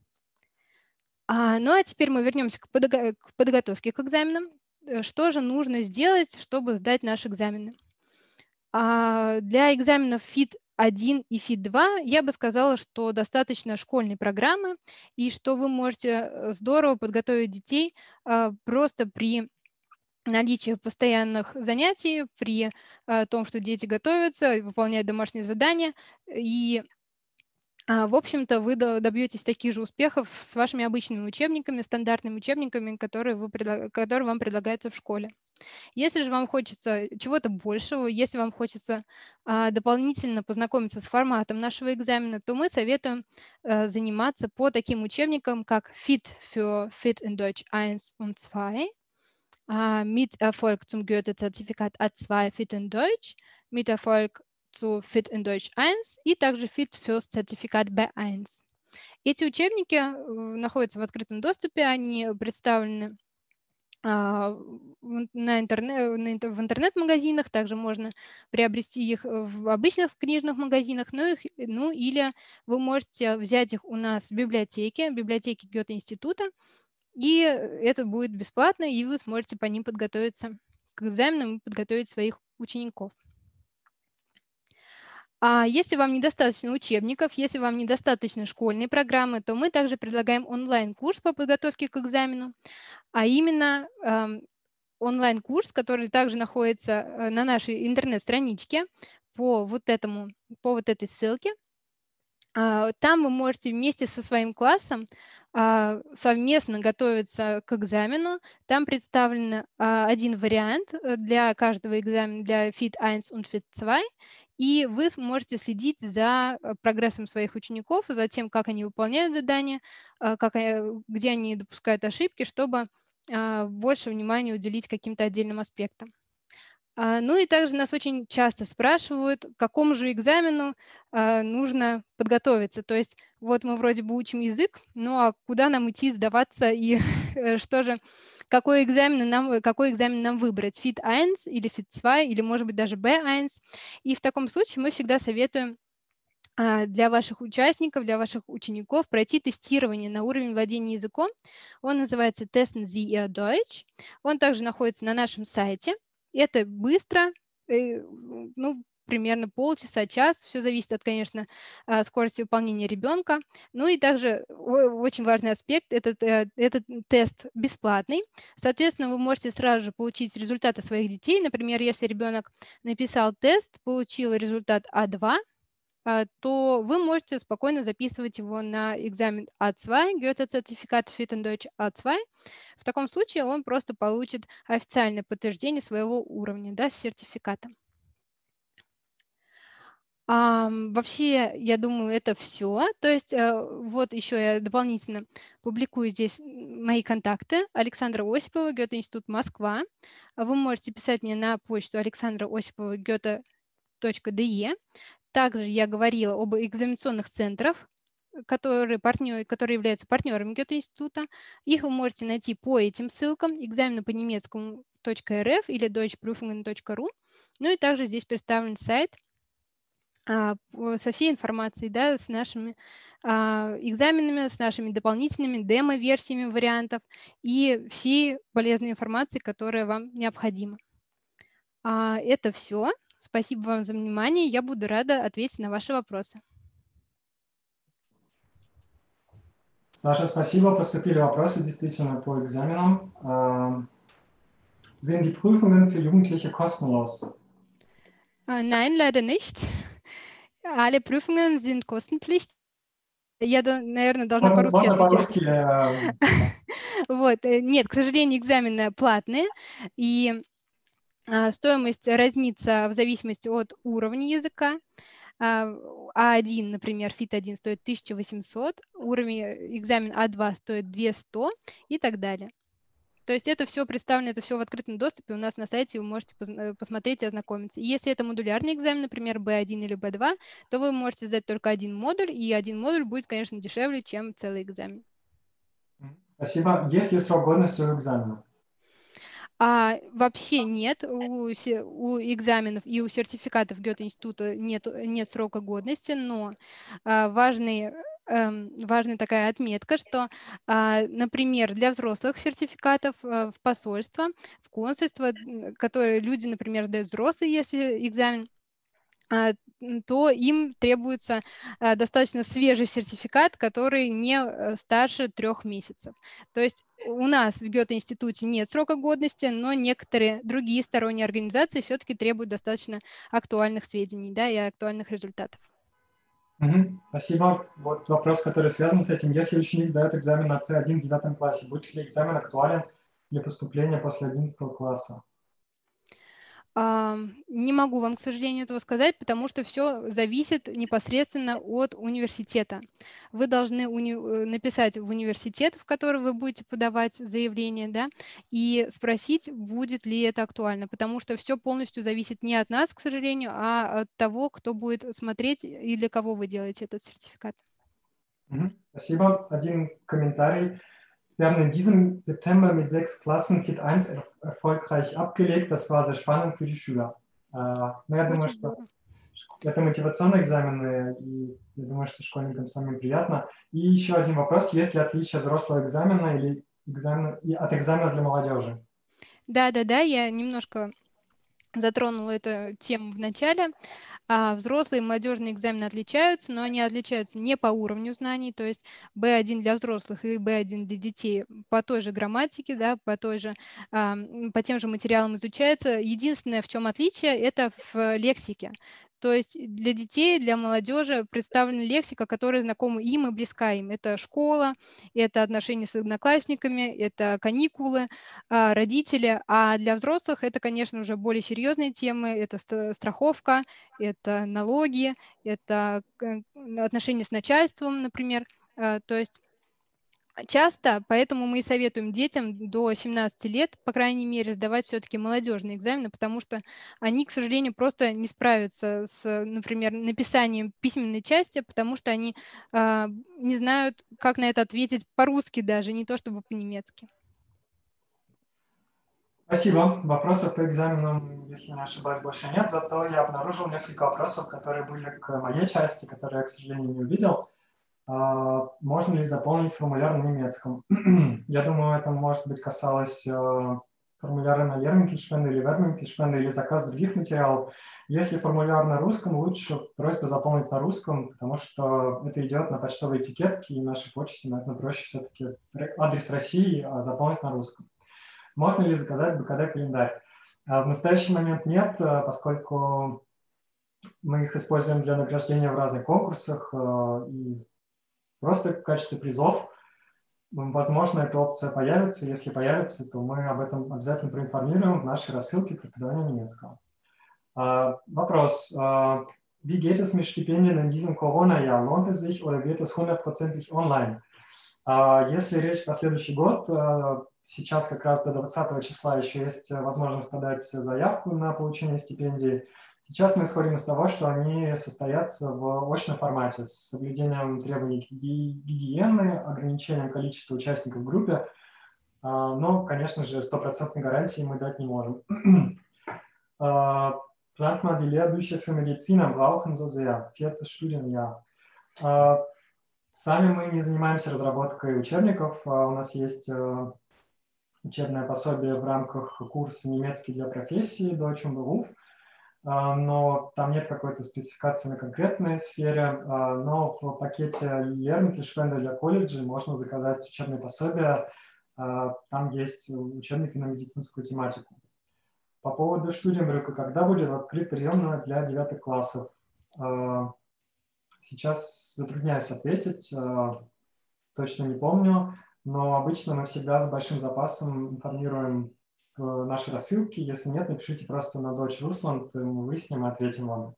Speaker 2: Ну а теперь мы вернемся к подготовке к экзаменам. Что же нужно сделать, чтобы сдать наши экзамены? Для экзаменов ФИТ-1 и ФИТ-2 я бы сказала, что достаточно школьной программы, и что вы можете здорово подготовить детей просто при наличии постоянных занятий, при том, что дети готовятся, выполняют домашние задания, и в общем-то, вы добьетесь таких же успехов с вашими обычными учебниками, стандартными учебниками, которые вам предлагаются в школе. Если же вам хочется чего-то большего, если вам хочется дополнительно познакомиться с форматом нашего экзамена, то мы советуем заниматься по таким учебникам, как FIT für FIT in Deutsch 1 und 2, mit Erfolg zum Goethe-Zertifikat A2 FIT in Deutsch, mit Erfolg zu FIT in Deutsch 1 и также FIT fürs Zertifikat B1. Эти учебники находятся в открытом доступе, они представлены в интернет-магазинах, также можно приобрести их в обычных книжных магазинах, ну или вы можете взять их у нас в библиотеке Гёте-института, и это будет бесплатно, и вы сможете по ним подготовиться к экзаменам и подготовить своих учеников. Если вам недостаточно учебников, если вам недостаточно школьной программы, то мы также предлагаем онлайн-курс по подготовке к экзамену, а именно онлайн-курс, который также находится на нашей интернет-страничке по вот этой ссылке. Там вы можете вместе со своим классом совместно готовиться к экзамену. Там представлен один вариант для каждого экзамена, для FIT-1 и FIT-2, и вы сможете следить за прогрессом своих учеников, за тем, как они выполняют задания, где они допускают ошибки, чтобы больше внимания уделить каким-то отдельным аспектам. Ну и также нас очень часто спрашивают, к какому же экзамену нужно подготовиться. То есть вот мы вроде бы учим язык, ну а куда нам идти сдаваться и какой экзамен нам выбрать? FIT-1 или FIT-2 или, может быть, даже B1. И в таком случае мы всегда советуем для ваших участников, для ваших учеников пройти тестирование на уровень владения языком. Он называется Testen Sie Ihr Deutsch. Он также находится на нашем сайте. Это быстро, примерно полчаса, час. Все зависит от, конечно, скорости выполнения ребенка. Ну и также очень важный аспект – этот тест бесплатный. Соответственно, вы можете сразу же получить результаты своих детей. Например, если ребенок написал тест, получил результат А2, то вы можете спокойно записывать его на экзамен А2, Goethe-Zertifikat für den Deutsch А2. В таком случае он просто получит официальное подтверждение своего уровня, да, с сертификатом. Вообще, я думаю, это все. То есть вот еще я дополнительно публикую здесь мои контакты. Александра Осипова, Гёте-институт Москва. Вы можете писать мне на почту alexandra.osipova.goethe.de. Также я говорила об экзаменационных центрах, которые являются партнерами Гёте-института. Их вы можете найти по этим ссылкам: экзамены по немецкому .rf или deutschprüfungen.ru. Ну и также здесь представлен сайт со всей информацией, да, с нашими экзаменами, с нашими дополнительными демо-версиями вариантов и всей полезной информацией, которая вам необходима. Это все. Спасибо вам за внимание. Я буду рада ответить на ваши вопросы.
Speaker 1: Саша, спасибо. Поступили вопросы действительно по экзаменам. Sind die Prüfungen für Jugendliche kostenlos?
Speaker 2: Nein, leider nicht. Alle Prüfungen sind kostenpflichtig. Я, наверное, должна по-русски отвечать. Вот. Нет, к сожалению, экзамены платные, и стоимость разнится в зависимости от уровня языка. А1, например, ФИТ-1 стоит 1800, уровень экзамен А2 стоит 200 и так далее. То есть это все представлено, это все в открытом доступе у нас на сайте, вы можете посмотреть и ознакомиться. И если это модулярный экзамен, например, B1 или B2, то вы можете сдать только один модуль, и один модуль будет, конечно, дешевле, чем целый экзамен.
Speaker 1: Спасибо. Есть ли срок годности у экзамена?
Speaker 2: Вообще нет. У экзаменов и у сертификатов Гёте-института нет срока годности, но важная такая отметка, что, например, для взрослых сертификатов в посольство, в консульство, которые люди, например, сдают взрослые, если экзамен, то им требуется достаточно свежий сертификат, который не старше 3 месяцев. То есть у нас в Гёте-институте нет срока годности, но некоторые другие сторонние организации все-таки требуют достаточно актуальных сведений, да, и актуальных результатов.
Speaker 1: Спасибо. Вот вопрос, который связан с этим. Если ученик сдает экзамен на C1 в 9 классе, будет ли экзамен актуален для поступления после 11 класса?
Speaker 2: Не могу вам, к сожалению, этого сказать, потому что все зависит непосредственно от университета. Вы должны написать в университет, в который вы будете подавать заявление, да, и спросить, будет ли это актуально, потому что все полностью зависит не от нас, к сожалению, а от того, кто будет смотреть и для кого вы делаете этот сертификат.
Speaker 1: Спасибо. Один комментарий. Wir haben in diesem September mit 6 Klassen FIT 1 erfolgreich abgelegt. Das war sehr spannend für die Schüler. Но я думаю, что это мотивационные экзамены, и я думаю, что школьникам самим приятно. И еще один вопрос. Есть ли отличие от взрослого экзамена или от экзамена для молодежи?
Speaker 2: Да, я немножко затронула эту тему в начале. Взрослые и молодежные экзамены отличаются, но они отличаются не по уровню знаний, то есть B1 для взрослых и B1 для детей по той же грамматике, да, по тем же материалам изучается. Единственное, в чем отличие, это в лексике. То есть для детей, для молодежи представлена лексика, которая знакома им и близка им. Это школа, это отношения с одноклассниками, это каникулы, родители. А для взрослых это, конечно, уже более серьезные темы. Это страховка, это налоги, это отношения с начальством, например. То есть часто, поэтому мы и советуем детям до 17 лет, по крайней мере, сдавать все-таки молодежные экзамены, потому что они, к сожалению, просто не справятся с, например, написанием письменной части, потому что они не знают, как на это ответить по-русски даже, не то чтобы по-немецки.
Speaker 1: Спасибо. Вопросов по экзаменам, если не ошибаюсь, больше нет, зато я обнаружил несколько вопросов, которые были к моей части, которые я, к сожалению, не увидел. Можно ли заполнить формуляр на немецком? Я думаю, это, может быть, касалось формуляры на Лерминкельшпенде или Верминкельшпенде или заказ других материалов. Если формуляр на русском, лучше просьба заполнить на русском, потому что это идет на почтовой этикетке, и нашей почте, наверное, проще все-таки адрес России заполнить на русском. Можно ли заказать БКД-календарь? В настоящий момент нет, поскольку мы их используем для награждения в разных конкурсах и просто в качестве призов. Возможно, эта опция появится. Если появится, то мы об этом обязательно проинформируем в нашей рассылке преподавания немецкого. Вопрос. Wie geht es mit Stipendien in diesem Corona-Jahr? Lohnt es sich oder wird es 100% online? Если речь про следующий год, сейчас как раз до 20 числа еще есть возможность подать заявку на получение стипендии. Сейчас мы исходим из того, что они состоятся в очном формате с соблюдением требований гигиены, ограничением количества участников в группе, но, конечно же, 100% гарантии мы дать не можем. Plant mal die Lehrbücher für Mediziner brauchen so sehr. 4. Studienjahr. Сами мы не занимаемся разработкой учебников. У нас есть учебное пособие в рамках курса «Немецкий для профессии» Deutsch und Beruf, но там нет какой-то спецификации на конкретной сфере, но в пакете Lehrmittelspende для колледжа можно заказать учебные пособия. Там есть учебники на медицинскую тематику. По поводу Studienbrücke, когда будет открыт приемная для 9 классов? Сейчас затрудняюсь ответить, точно не помню, но обычно мы всегда с большим запасом информируем в нашей рассылке. Если нет, напишите просто на Deutsch Russland, мы выясним и ответим вам.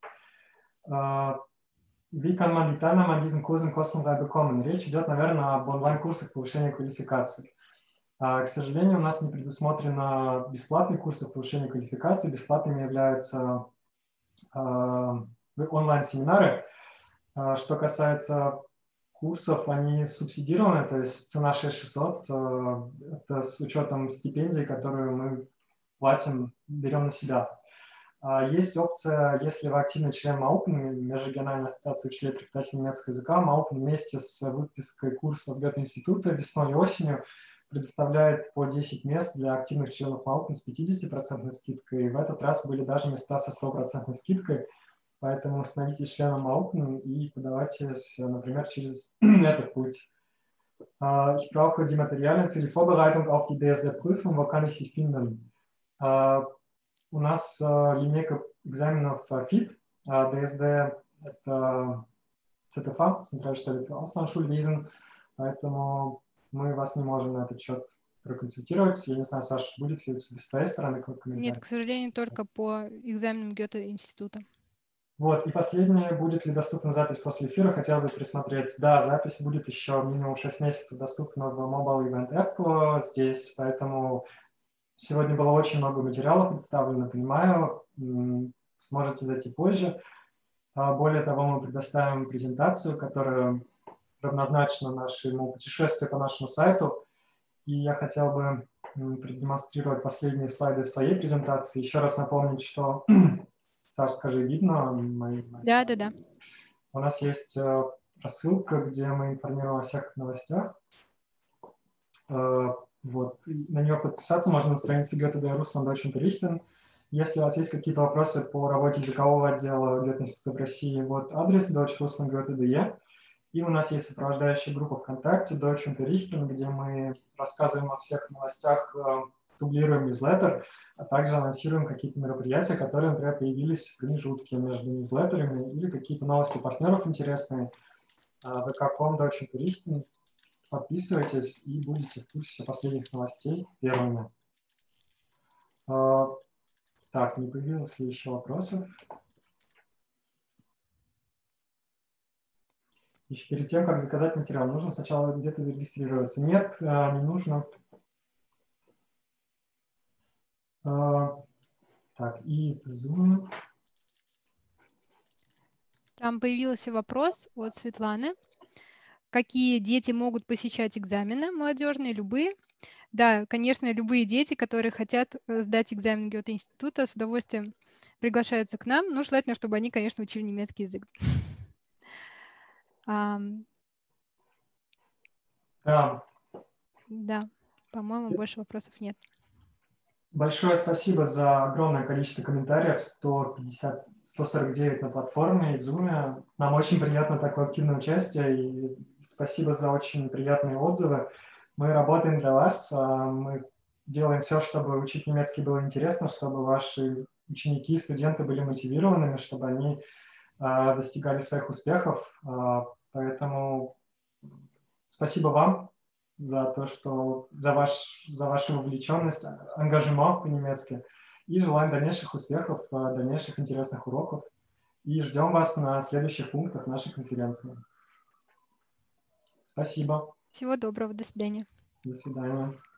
Speaker 1: Wie kann man die Teilnahme an diesen Kursen kostenfrei bekommen? Речь идет, наверное, об онлайн-курсах повышения квалификации. К сожалению, у нас не предусмотрено бесплатные курсы повышения квалификации. Бесплатными являются онлайн-семинары. Что касается курсов, они субсидированы, то есть цена 6600, это с учетом стипендий, которые мы платим, берем на себя. Есть опция, если вы активный член МАУПН, Межрегиональной ассоциации учителей и преподавателей немецкого языка, МАУПН вместе с выпиской курсов Гёте-института весной и осенью предоставляет по 10 мест для активных членов МАУПН с 50% скидкой. И в этот раз были даже места со 100% скидкой. Поэтому становитесь членом МАУПН и подавайтесь, например, через этот путь. Ich brauche die Materialien für die Vorbereitung auf die DSD-Prüfung. Wo kann ich sie finden? У нас линейка экзаменов FIT. DSD – это ЦТФ, Центральная школа für Auslandsschulwesen. Поэтому мы вас не можем на этот счет проконсультировать. Я не знаю, Саш, будет ли с твоей стороны какой-то комментарий?
Speaker 2: Нет, к сожалению, только по экзаменам Гёте-института.
Speaker 1: Вот, и последнее, будет ли доступна запись после эфира, хотел бы присмотреть. Да, запись будет еще минимум 6 месяцев доступна в Mobile Event App здесь, поэтому сегодня было очень много материалов представлено, понимаю, сможете зайти позже. Более того, мы предоставим презентацию, которая равнозначна нашему путешествию по нашему сайту, и я хотел бы продемонстрировать последние слайды в своей презентации. Еще раз напомнить, что... Саш, скажи, видно мои
Speaker 2: Да.
Speaker 1: У нас есть рассылка, где мы информируем о всех новостях. Вот. На нее подписаться можно на странице Goethe Russland Deutsch unterrichten. Если у вас есть какие-то вопросы по работе языкового отдела Goethe-института в России, вот адрес Deutsch Russland Goethe.de. И у нас есть сопровождающая группа ВКонтакте Deutsch unterrichten, где мы рассказываем о всех новостях, дублируем ньюслеттер, а также анонсируем какие-то мероприятия, которые, например, появились в промежутке между ньюслеттерами или какие-то новости партнеров интересные. vk.com Deutsch unterrichten. Подписывайтесь и будете в курсе последних новостей первыми. Так, не появилось ли еще вопросов? Еще перед тем, как заказать материал, нужно сначала где-то зарегистрироваться. Нет, не нужно. Так, и в Zoom.
Speaker 2: Там появился вопрос от Светланы. Какие дети могут посещать экзамены молодежные, любые? Да, конечно, любые дети, которые хотят сдать экзамен Гёте-института, с удовольствием приглашаются к нам. Ну, желательно, чтобы они, конечно, учили немецкий язык. Да, по-моему, больше вопросов нет.
Speaker 1: Большое спасибо за огромное количество комментариев, 149 на платформе и в Zoom. Нам очень приятно такое активное участие, и спасибо за очень приятные отзывы. Мы работаем для вас, мы делаем все, чтобы учить немецкий было интересно, чтобы ваши ученики и студенты были мотивированными, чтобы они достигали своих успехов. Поэтому спасибо вам за то, что за вашу вовлеченность, ангажемент по-немецки. И желаем дальнейших успехов, дальнейших интересных уроков. И ждем вас на следующих пунктах нашей конференции. Спасибо.
Speaker 2: Всего доброго, до свидания.
Speaker 1: До свидания.